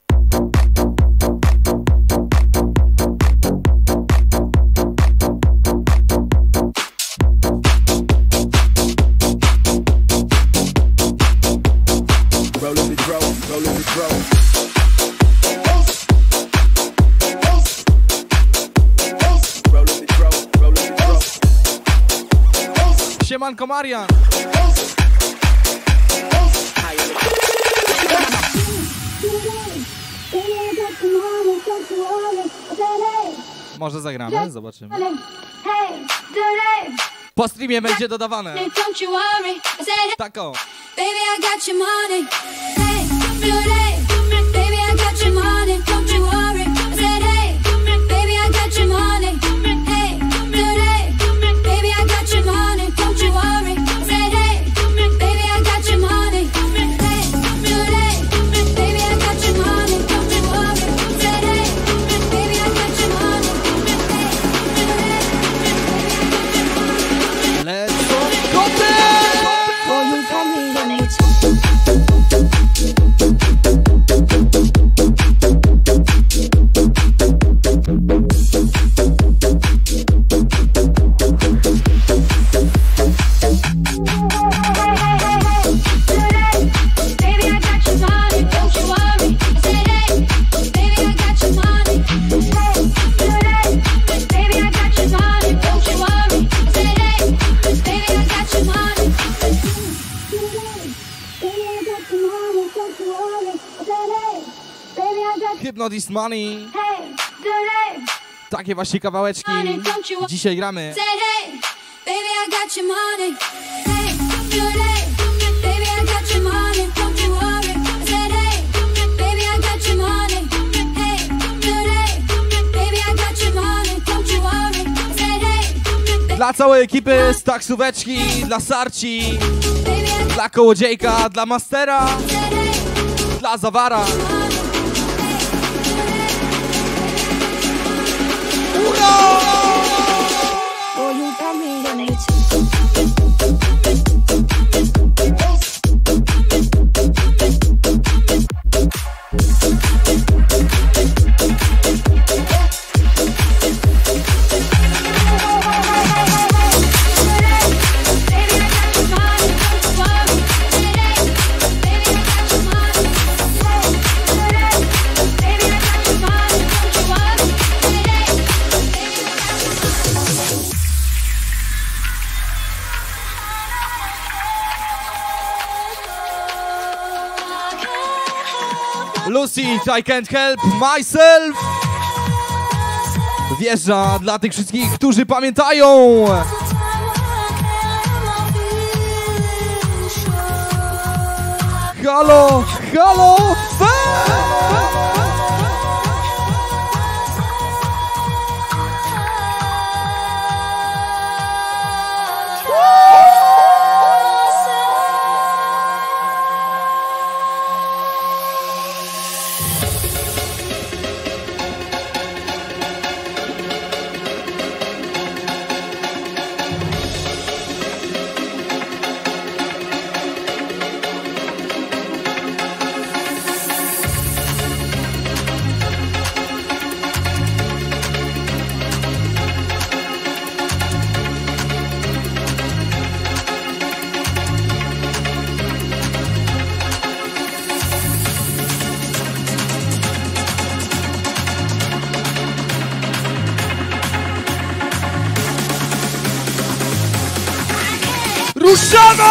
Rolling the dro, rolling the dro. Rolling the dro, rolling the dro. Siemanko Marian. Może zagramy? Zobaczymy. Po streamie będzie dodawane. Tako. Baby, I got your money. Hey, baby, I got your money. Don't you worry. I said, hey, baby, I got your money. Hey, baby, I got your money. Don't you worry. I said, hey, baby, I got your money. Hey, baby, I got your money. Don't you worry. I said, hey, baby, I got your money. Let's go there! Oh, you got me on it. Hypnotist Money. Takie właśnie kawałeczki dzisiaj gramy. Dla całej ekipy z taksóweczki, dla Sarci, dla Kołodziejka, dla Mastera, dla Zawara. Ura! Oh, you got me on it. Lucy, I can't help myself. Wjeżdża dla tych wszystkich, którzy pamiętają. Halo, halo, Ruszamy!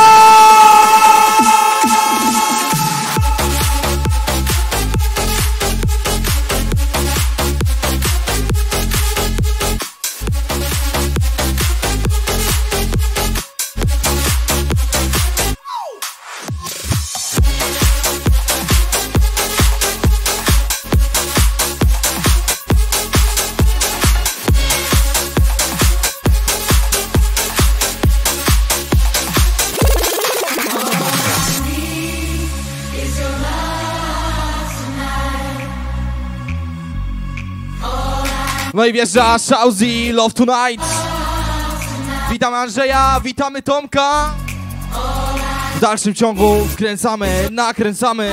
No i wjeżdża Shauzi, Love Tonight. Witamy Andrzeja, witamy Tomka. W dalszym ciągu wkręcamy, nakręcamy.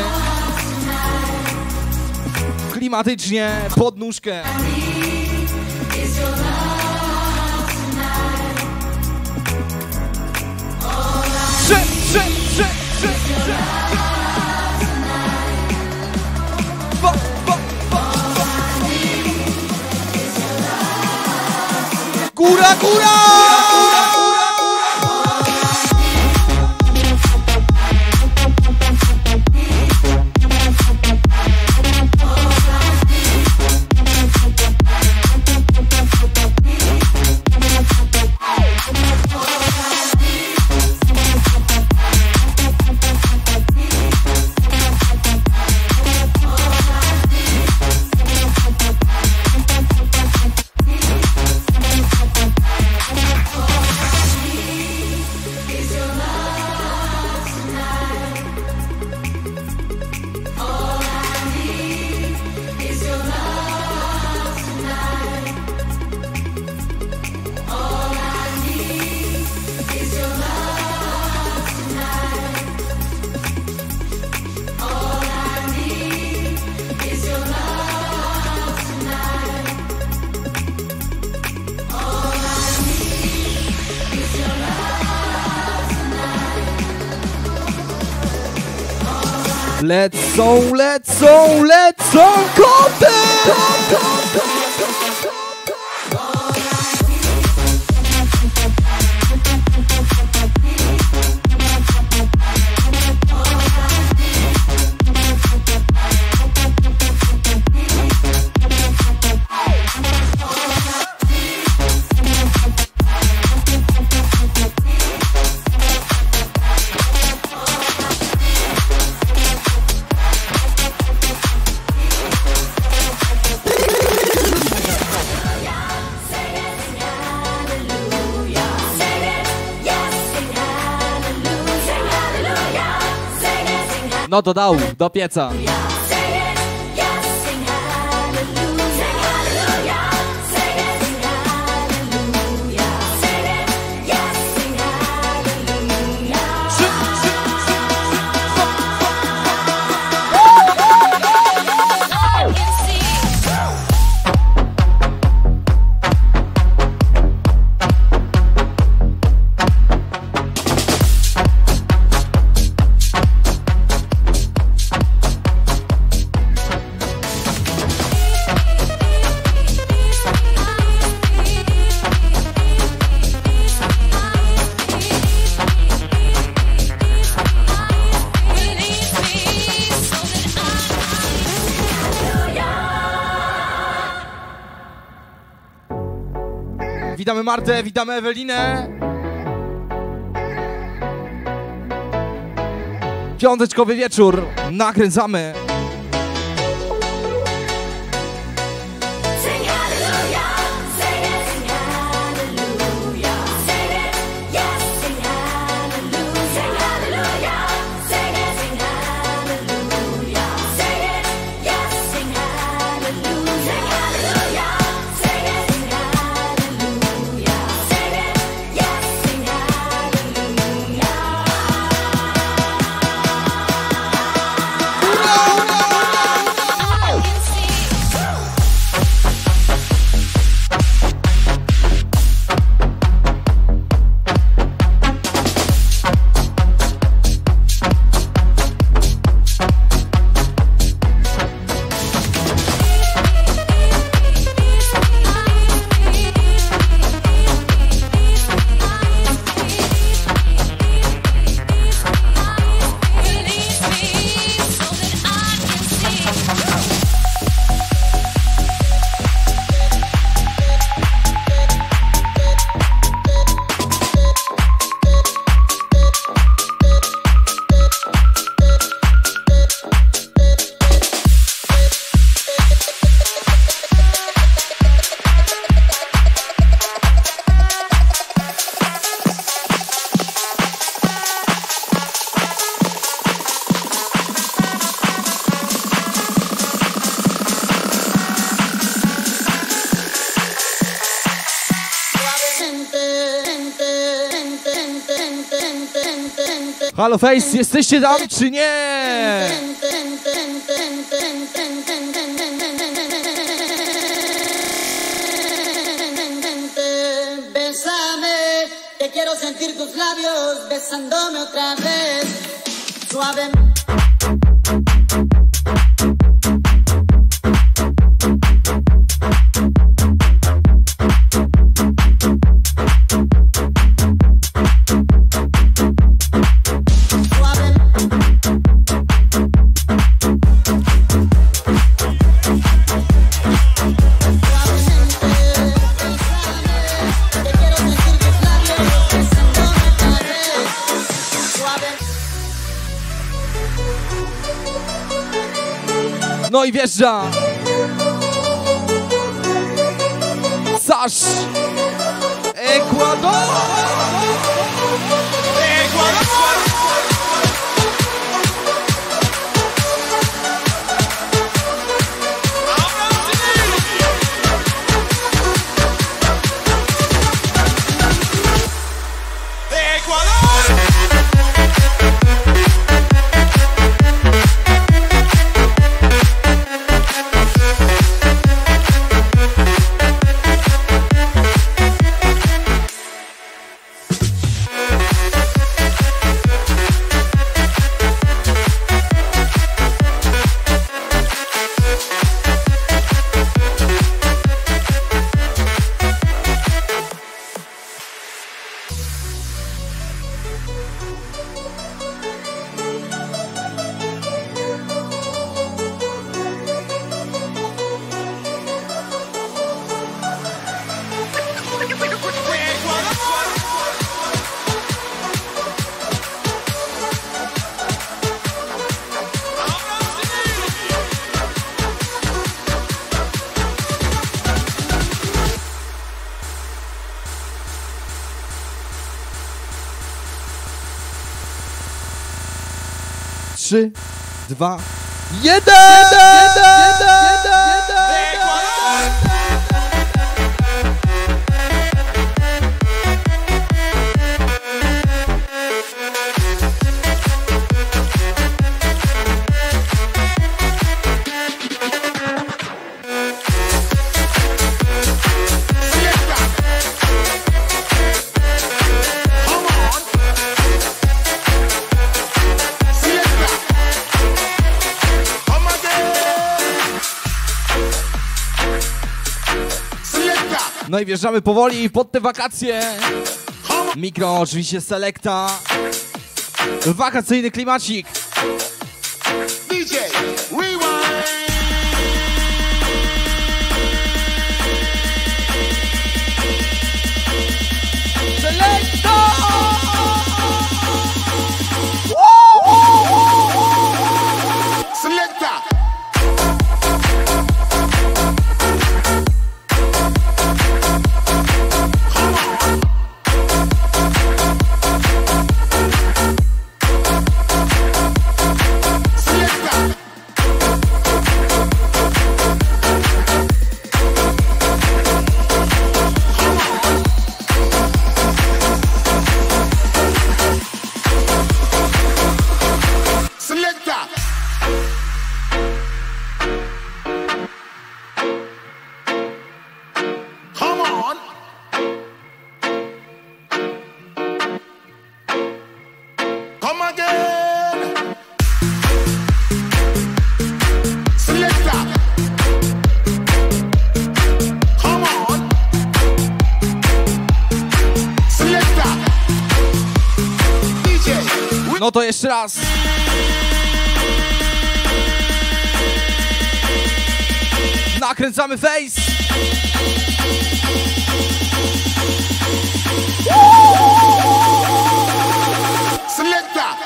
Klimatycznie, pod nóżkę. Trzy, trzy, trzy, trzy, trzy. Dwa, dwa, dwa, dwa. Góra, góra! Lecą, lecą, lecą koty! No to dał, do pieca. Witamy Martę, witamy Ewelinę. Piąteczkowy wieczór, nakręcamy. No! Halo Face, jesteście tam czy nie? Bésame, que quiero sentir tus labios besándome otra vez, suavemente. No i wjeżdża Sasz Ekwador! Ekwador! Trzy, dwa, jeden! jeden, jeden, No i wjeżdżamy powoli pod te wakacje. Mikro, oczywiście Selecta. Wakacyjny klimacik. D J, rewind. Selecta! Selecta. No to jeszcze raz. Nakręcamy face. Selecta.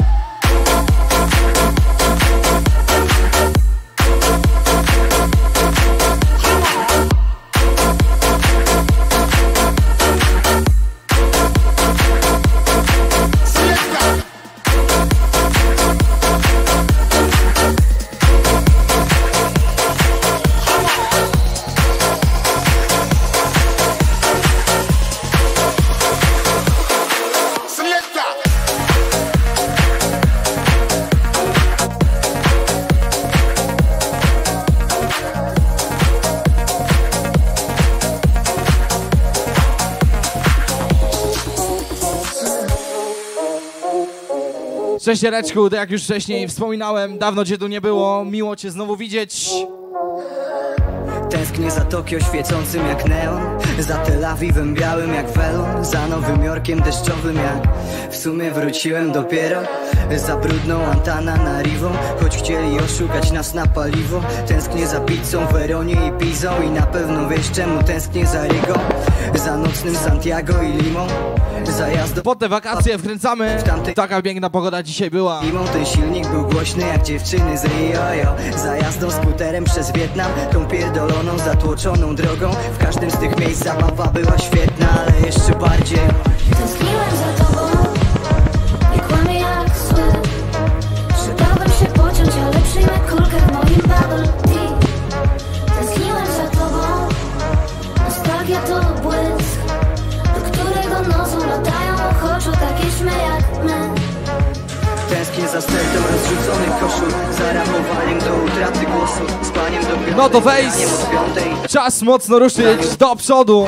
Cześć Jareczku, tak jak już wcześniej wspominałem, dawno cię tu nie było, miło cię znowu widzieć. Tęsknię za Tokio świecącym jak neon, za Tel Awiwem białym jak welon, za Nowym Jorkiem deszczowym jak w sumie wróciłem dopiero, za brudną Antananaryvą, choć chcieli oszukać nas na paliwo. Tęsknię za pizzą, Weronie i Pizą i na pewno wiesz czemu tęsknię za Rygą, za nocnym Santiago i Limą, za jazdą. Po te wakacje wkręcamy, taka piękna pogoda dzisiaj była. Limą ten silnik był głośny jak dziewczyny z Rio, yo. Za jazdą skuterem przez Wietnam, tą pierdoloną, zatłoczoną drogą. W każdym z tych miejsc zabawa była świetna, ale jeszcze bardziej Tęskniłem za tobą, nie kłamię jak zły. Przydałbym się pociąć, ale przyjmę kulkę w moim bubble tea. Tęskniłem za tobą, nostalgia to błysk, do którego nosu latają ochoczo takie szmy jak my. Tęsknię za stertą rozrzuconych koszul, za ramowaniem do utraty głosu, spaniem do piątej, no to wejdź, czas mocno ruszyć do przodu.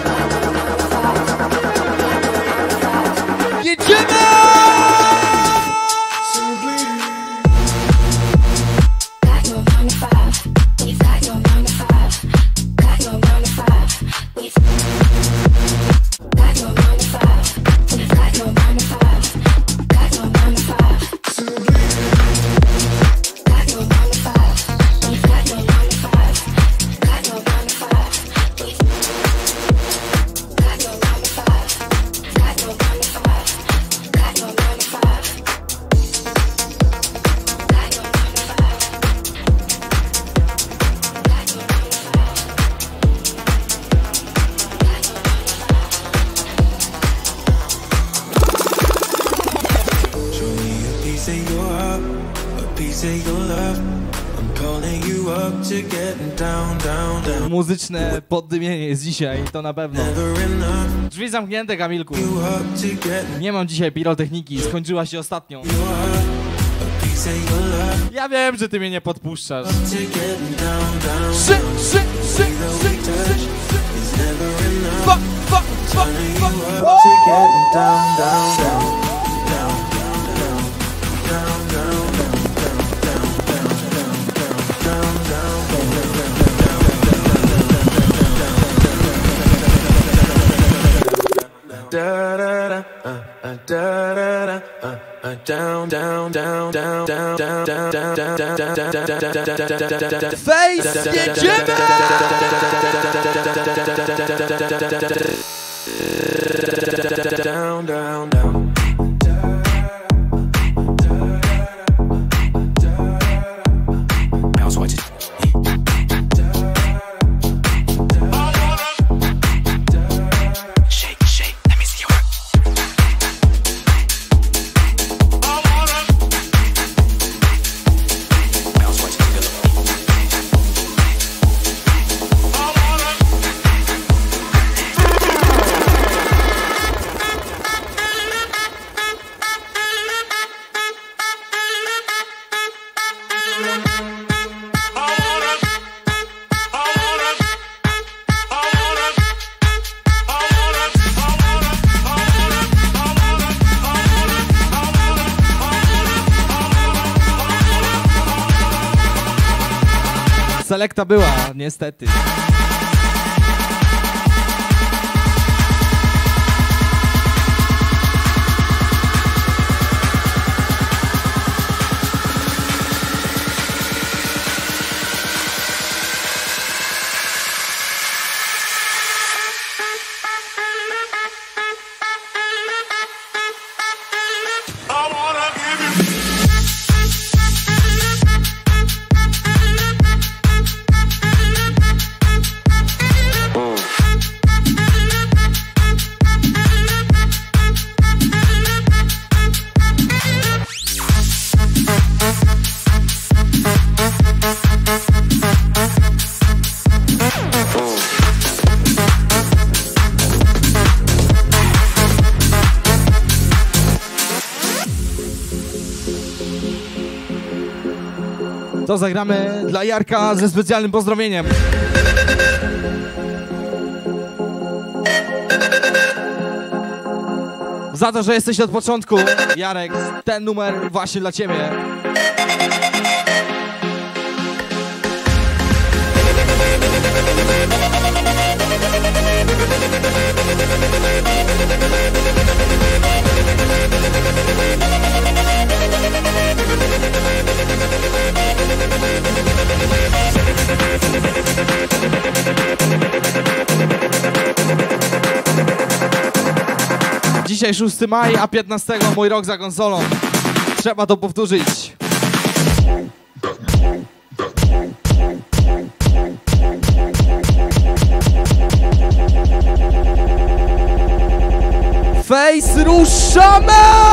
Jedziemy! Muzyczne poddymienie jest dzisiaj, to na pewno. Drzwi zamknięte, Kamilku. Nie mam dzisiaj pirotechniki, skończyła się ostatnią. Ja wiem, że ty mnie nie podpuszczasz. Szy, szy, szy, szy, szy. Fa, fa, fa, fa. Da da da, uh, uh, da da da, uh, uh, down down down down down down down down down down down down. Face jedziemy! Down down down. Selekta była, niestety. To zagramy dla Jarka ze specjalnym pozdrowieniem. za to, że jesteś od początku. Jarek, ten numer właśnie dla ciebie. Dzisiaj szósty maj, a piętnastego mój rok za konsolą. Trzeba to powtórzyć. Face, ruszamy!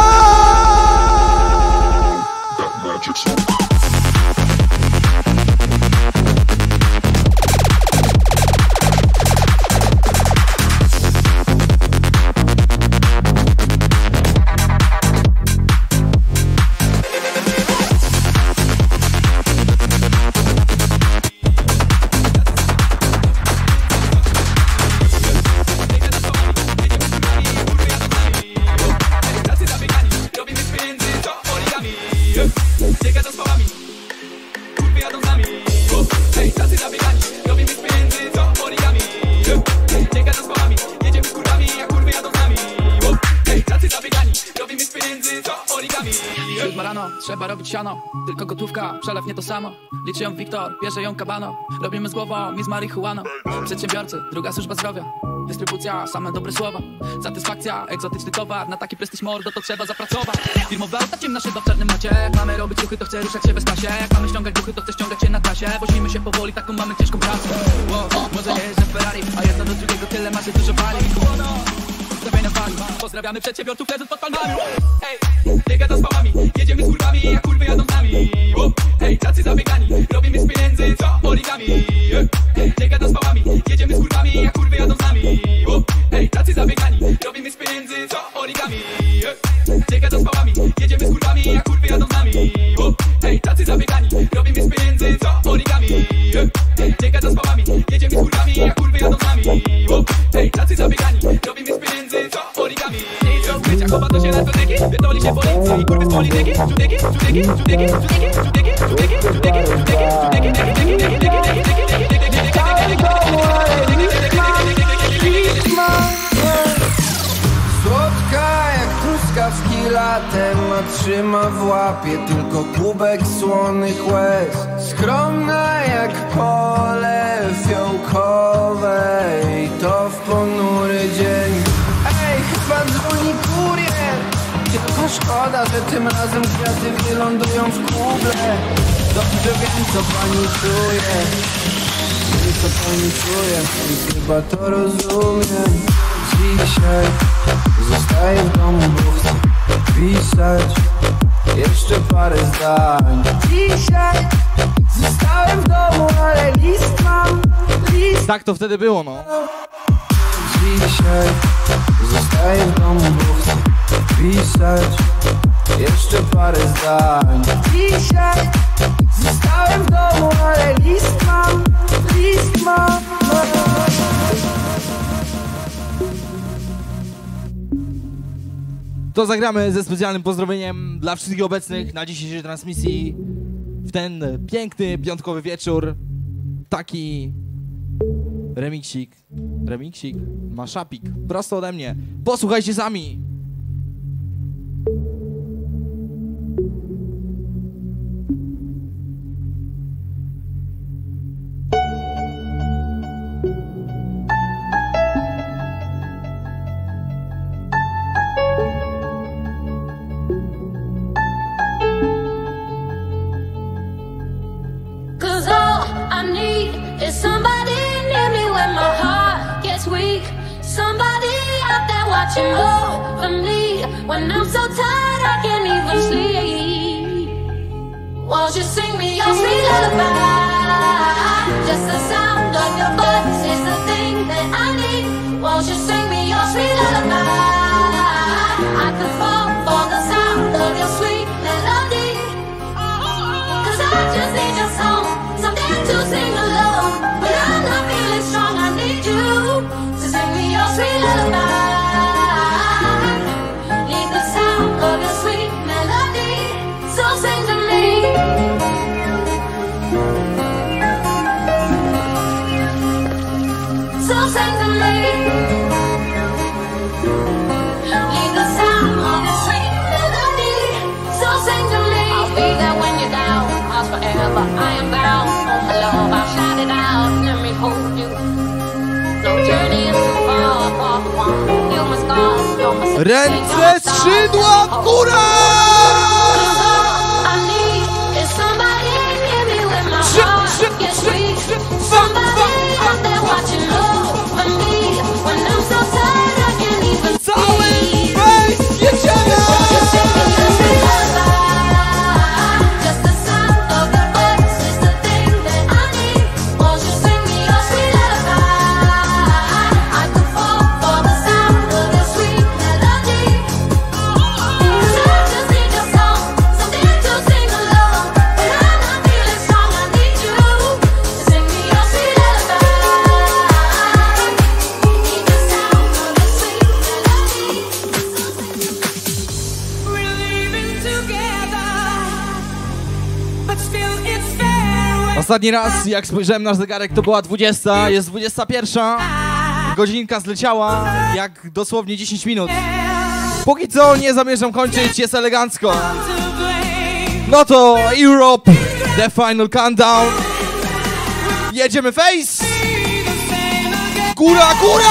Trzeba robić siano, tylko gotówka, przelew nie to samo. Liczy ją Wiktor, bierze ją Kabano. Robimy z głową, mi z marihuaną. Przedsiębiorcy, druga służba zdrowia. Dystrybucja, same dobre słowa. Satysfakcja, egzotyczny towar. Na taki prestiż mordo to trzeba zapracować. Firmowe auta, ciemna szyba w czarnym macie. Jak mamy robić ruchy, to chcę ruszać się bez pasie. Jak mamy ściągać duchy, to chcę ściągać się na trasie. Woźnimy się powoli, taką mamy ciężką pracę. Wow, może jeżdżę w Ferrari, a jedno do drugiego tyle ma się dużo pali. Pozdrawiamy przedsiębiorców, prezent pod palmami. Ej, nie gada z pałami, jedziemy z kurwami, a kurwy jadą z nami. Ej, tacy zabiegani, robimy z pieniędzy, co origami. Ej, nie gada z pałami, jedziemy z kurwami, a kurwy jadą z nami. Ej, tacy zabiegani, robimy z pieniędzy, co origami. Nie gada z pałami, jedziemy z kurwami, a kurwy jadą z nami. Ej, tacy zabiegani, robimy z pieniędzy, co origami. Ej, nie gada z pałami, jedziemy z kurwami, a kurwy jadą z nami. Ej, tacy zabiegani, robimy z pieniędzy, co origami. Krycia chowa to się na dotyki, pierdoli się policji. Kurwy z polityki, czudyki, czudyki, czudyki, czudyki, czudyki, czudyki, czudyki, czudyki, Słodka jak truskawki latem, a trzyma w łapie tylko kubek słonych łez. Skromna jak pole fiołkowe i to w ponury dzień. Ej, chyba dzwoni kurier. Tylko szkoda, że tym razem kwiaty wylądują w kuble. Dobrze wiem, co pani czuje. Wiem, co pani czuje i chyba to rozumiem. Dzisiaj zostaję w domu, bo chcę pisać jeszcze parę zdań. Dzisiaj zostałem w domu, ale list mam, list. Tak to wtedy było, no. Dzisiaj zostaję w domu, bo chcę pisać jeszcze parę zdań. Dzisiaj zostałem w domu, ale list mam, list mam. To zagramy ze specjalnym pozdrowieniem dla wszystkich obecnych na dzisiejszej transmisji w ten piękny piątkowy wieczór. Taki remiksik, remiksik, maszapik, prosto ode mnie. Posłuchajcie sami. Watching over me when I'm so tired I can't even sleep. Won't you sing me your sweet lullaby? Just the sound of your voice is the thing that I need. Won't you sing me your sweet lullaby? I could fall for the sound of your sweet melody. Cause I just need your song, something to sing along. When I'm not feeling strong, I need you to sing me your sweet lullaby. Ręce, skrzydła w górę! Cały face, jedziemy! Ostatni raz, jak spojrzałem na zegarek, to była dwudziesta, jest dwudziesta pierwsza. Godzinka zleciała, jak dosłownie dziesięć minut. Póki co nie zamierzam kończyć, jest elegancko. No to Europe, The Final Countdown. Jedziemy face! Góra, góra!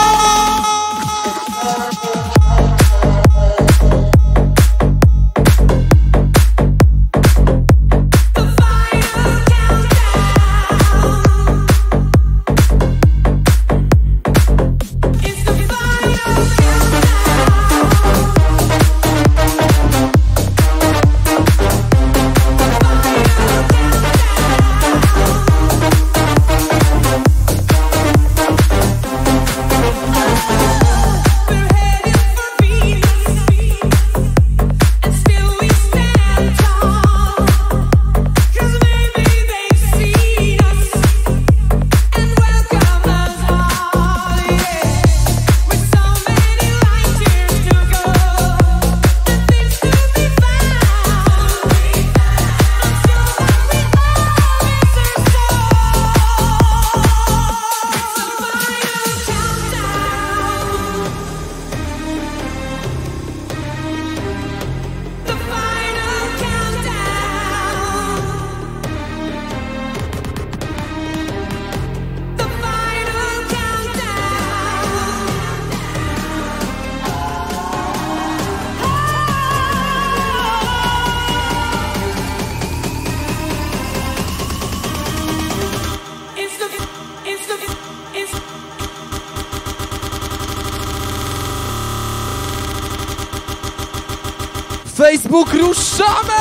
Facebook, ruszamy!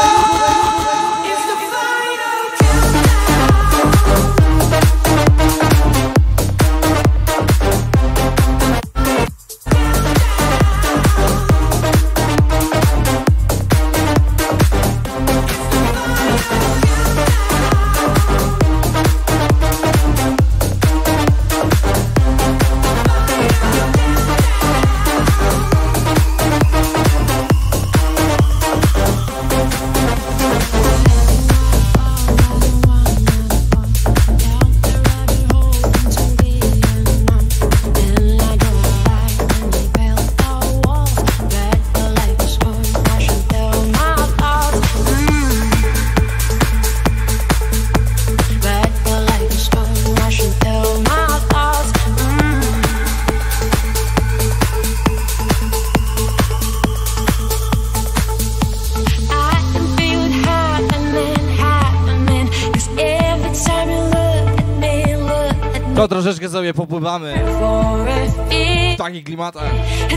To troszeczkę sobie popływamy w takich klimatach.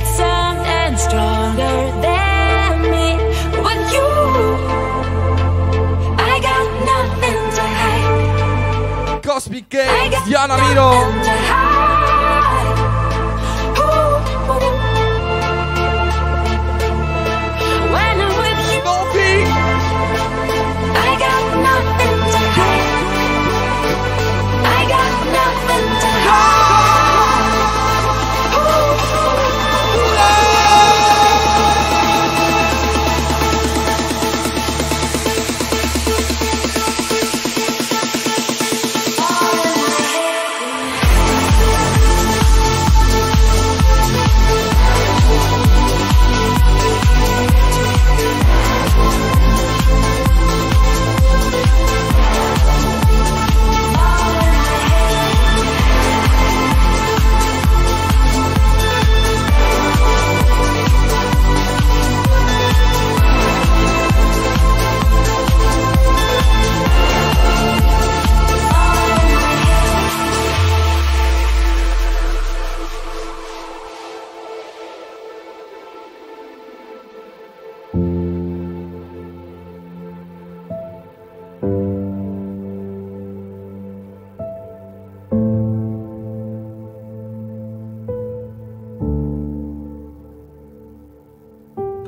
Cosmic Gate, Diana Miro.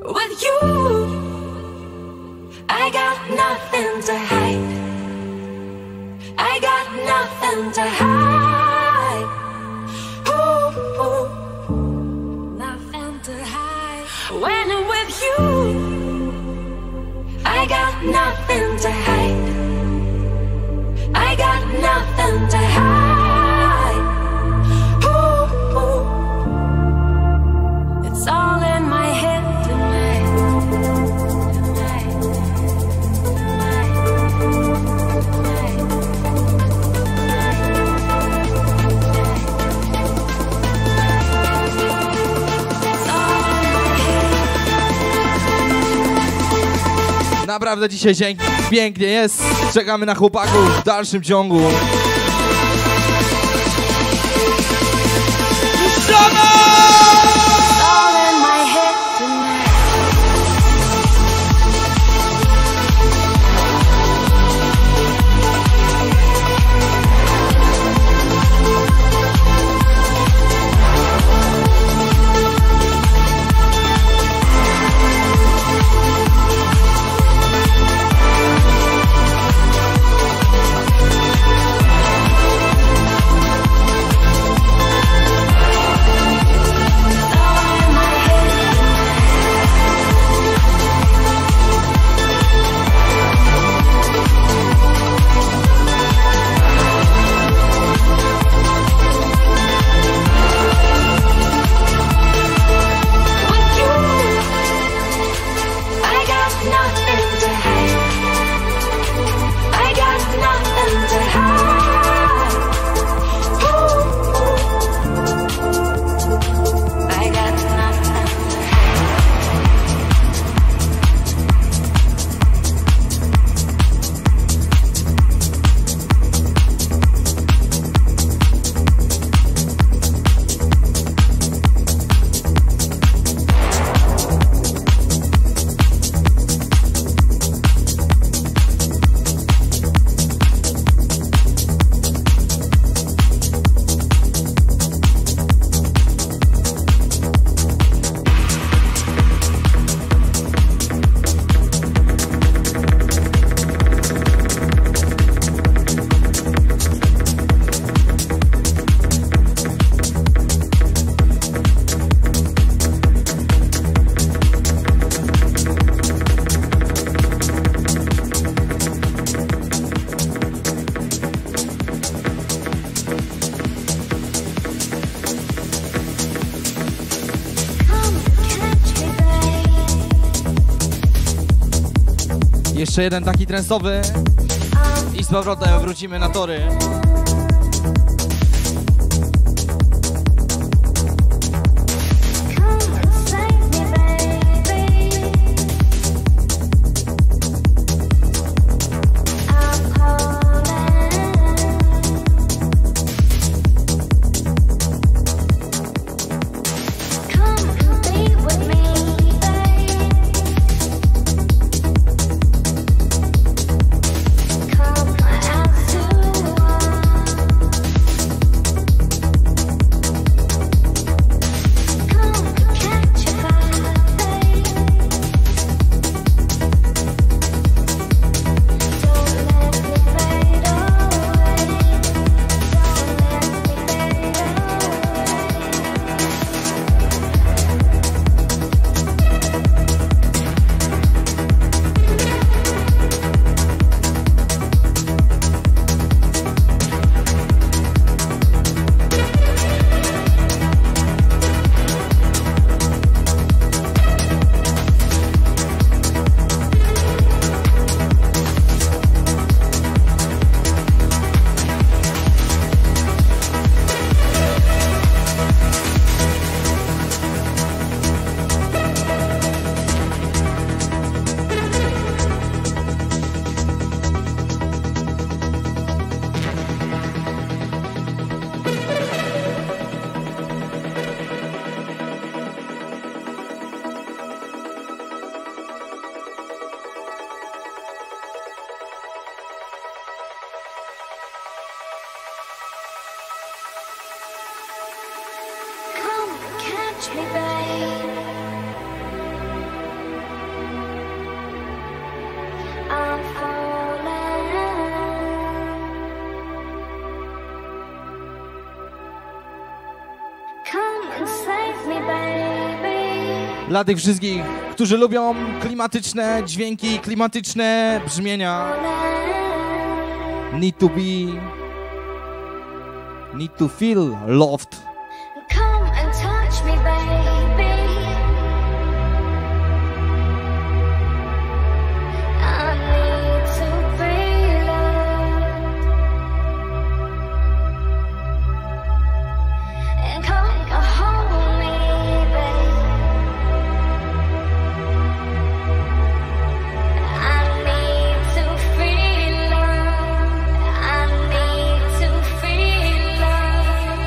With you, I got nothing to hide. I got nothing to hide. Ooh, ooh. Nothing to hide. When I'm with you, I got nothing to hide. I got nothing to hide. Ooh, ooh. It's all in my head tonight. Tonight. Tonight. Naprawdę dzisiaj dzień pięknie jest. Czekamy na chłopaków w dalszym ciągu. Jeszcze jeden taki trensowy i z powrotem wrócimy na tory. Come out to Dla tych wszystkich, którzy lubią klimatyczne dźwięki, klimatyczne brzmienia. Need to be... Need to feel loved. Come and touch me, baby. I need to feel loved. And come and hold me, baby. I need to feel loved. I need to feel loved.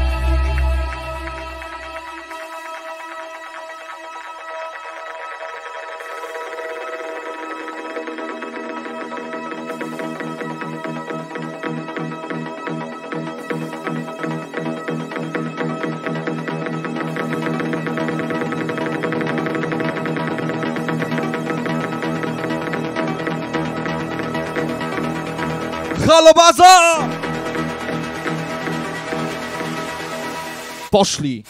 Halo baza! Poszli.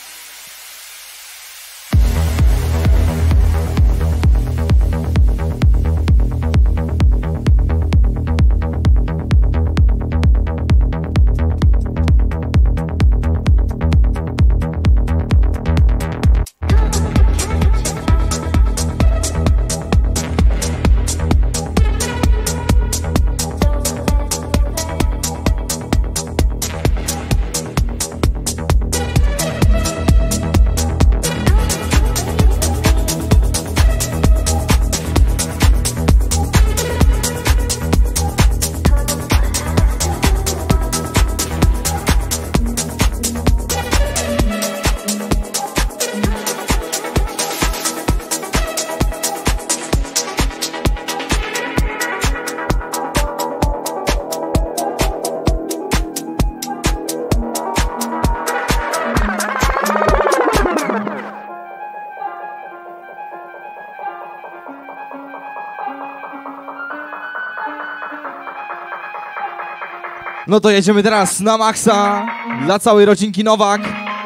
No to jedziemy teraz na maksa dla całej rodzinki Nowak.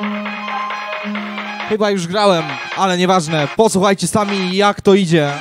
Chyba już grałem, ale nieważne. Posłuchajcie sami, jak to idzie.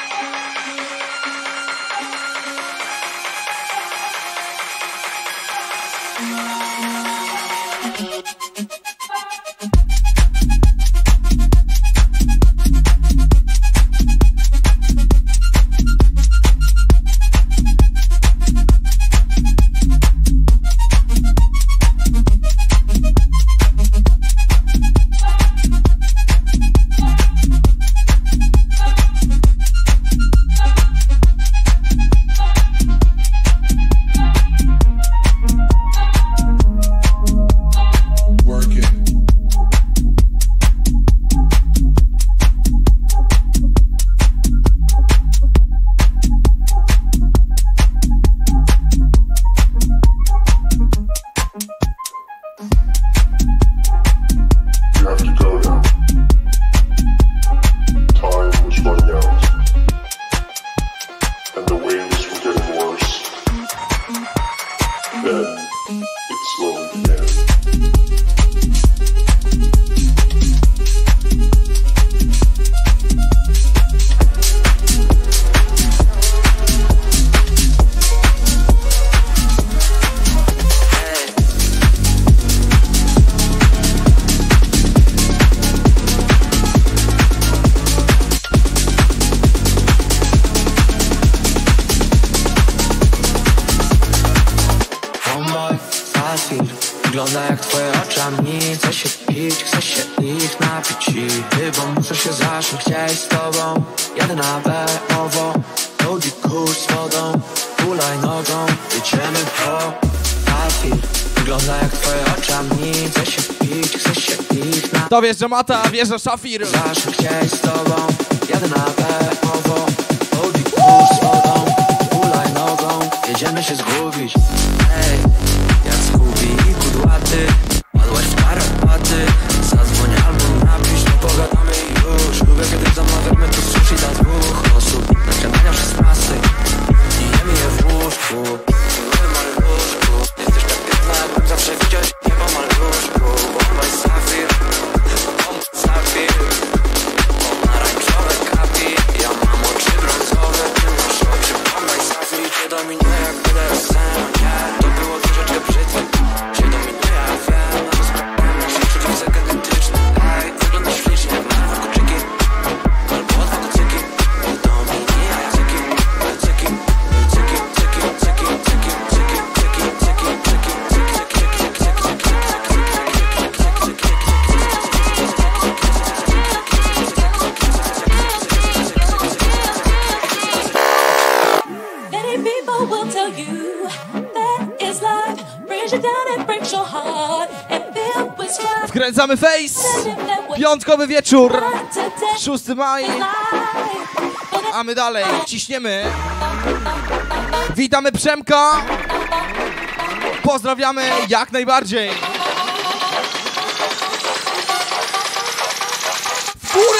Wygląda jak twoje oczami. Chce się pić, chce się ich napić i chyba muszę się zaszyć gdzieś z tobą. Jadę na Bemowo, Audi kurz z wodą. Hulaj nogą, jedziemy po Alfil. Wygląda jak twoje oczami. Chce się pić, chce się ich napić. To wjeżdża Mata, wjeżdża Szafir. Zaszyć gdzieś z tobą. Jadę na Bemowo, Audi kurz z wodą. Hulaj nogą, jedziemy się zgubić. Ej, jak Scooby i kudłaty. Padłaś w tarapaty. Zadzwoń albo napisz, to pogadamy i już. Lubię kiedy zamawiamy tu sushi dla dwóch osób. Na śniadania szesnastej i jemy je w łóżku. Byłem maluszku. Jesteś tak piękna, jakbym zawsze widział niebo maluszku. On my Safir, on my Safir. Wkręcamy face. Piątkowy wieczór. szósty maja. A my dalej ciśniemy. Witamy Przemka. Pozdrawiamy jak najbardziej. W górę!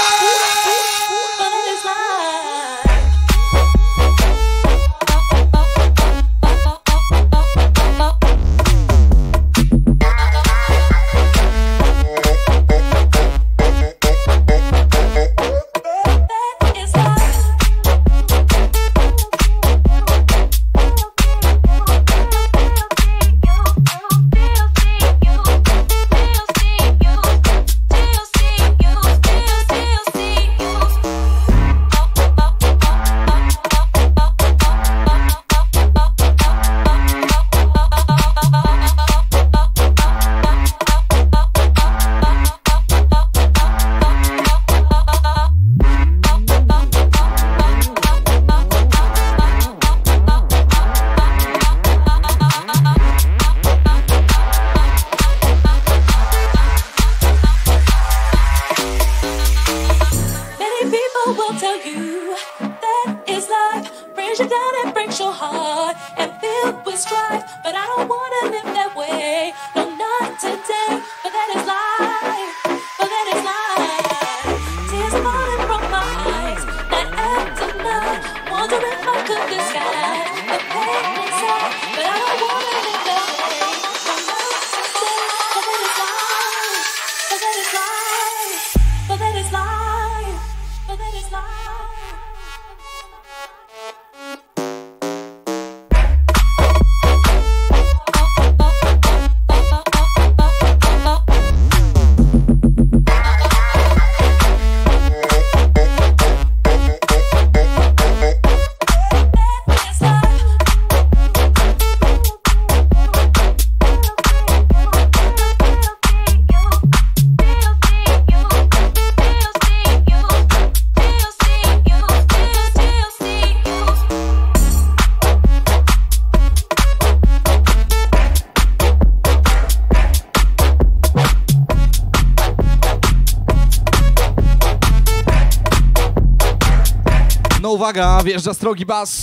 No uwaga, wjeżdża strogi bas.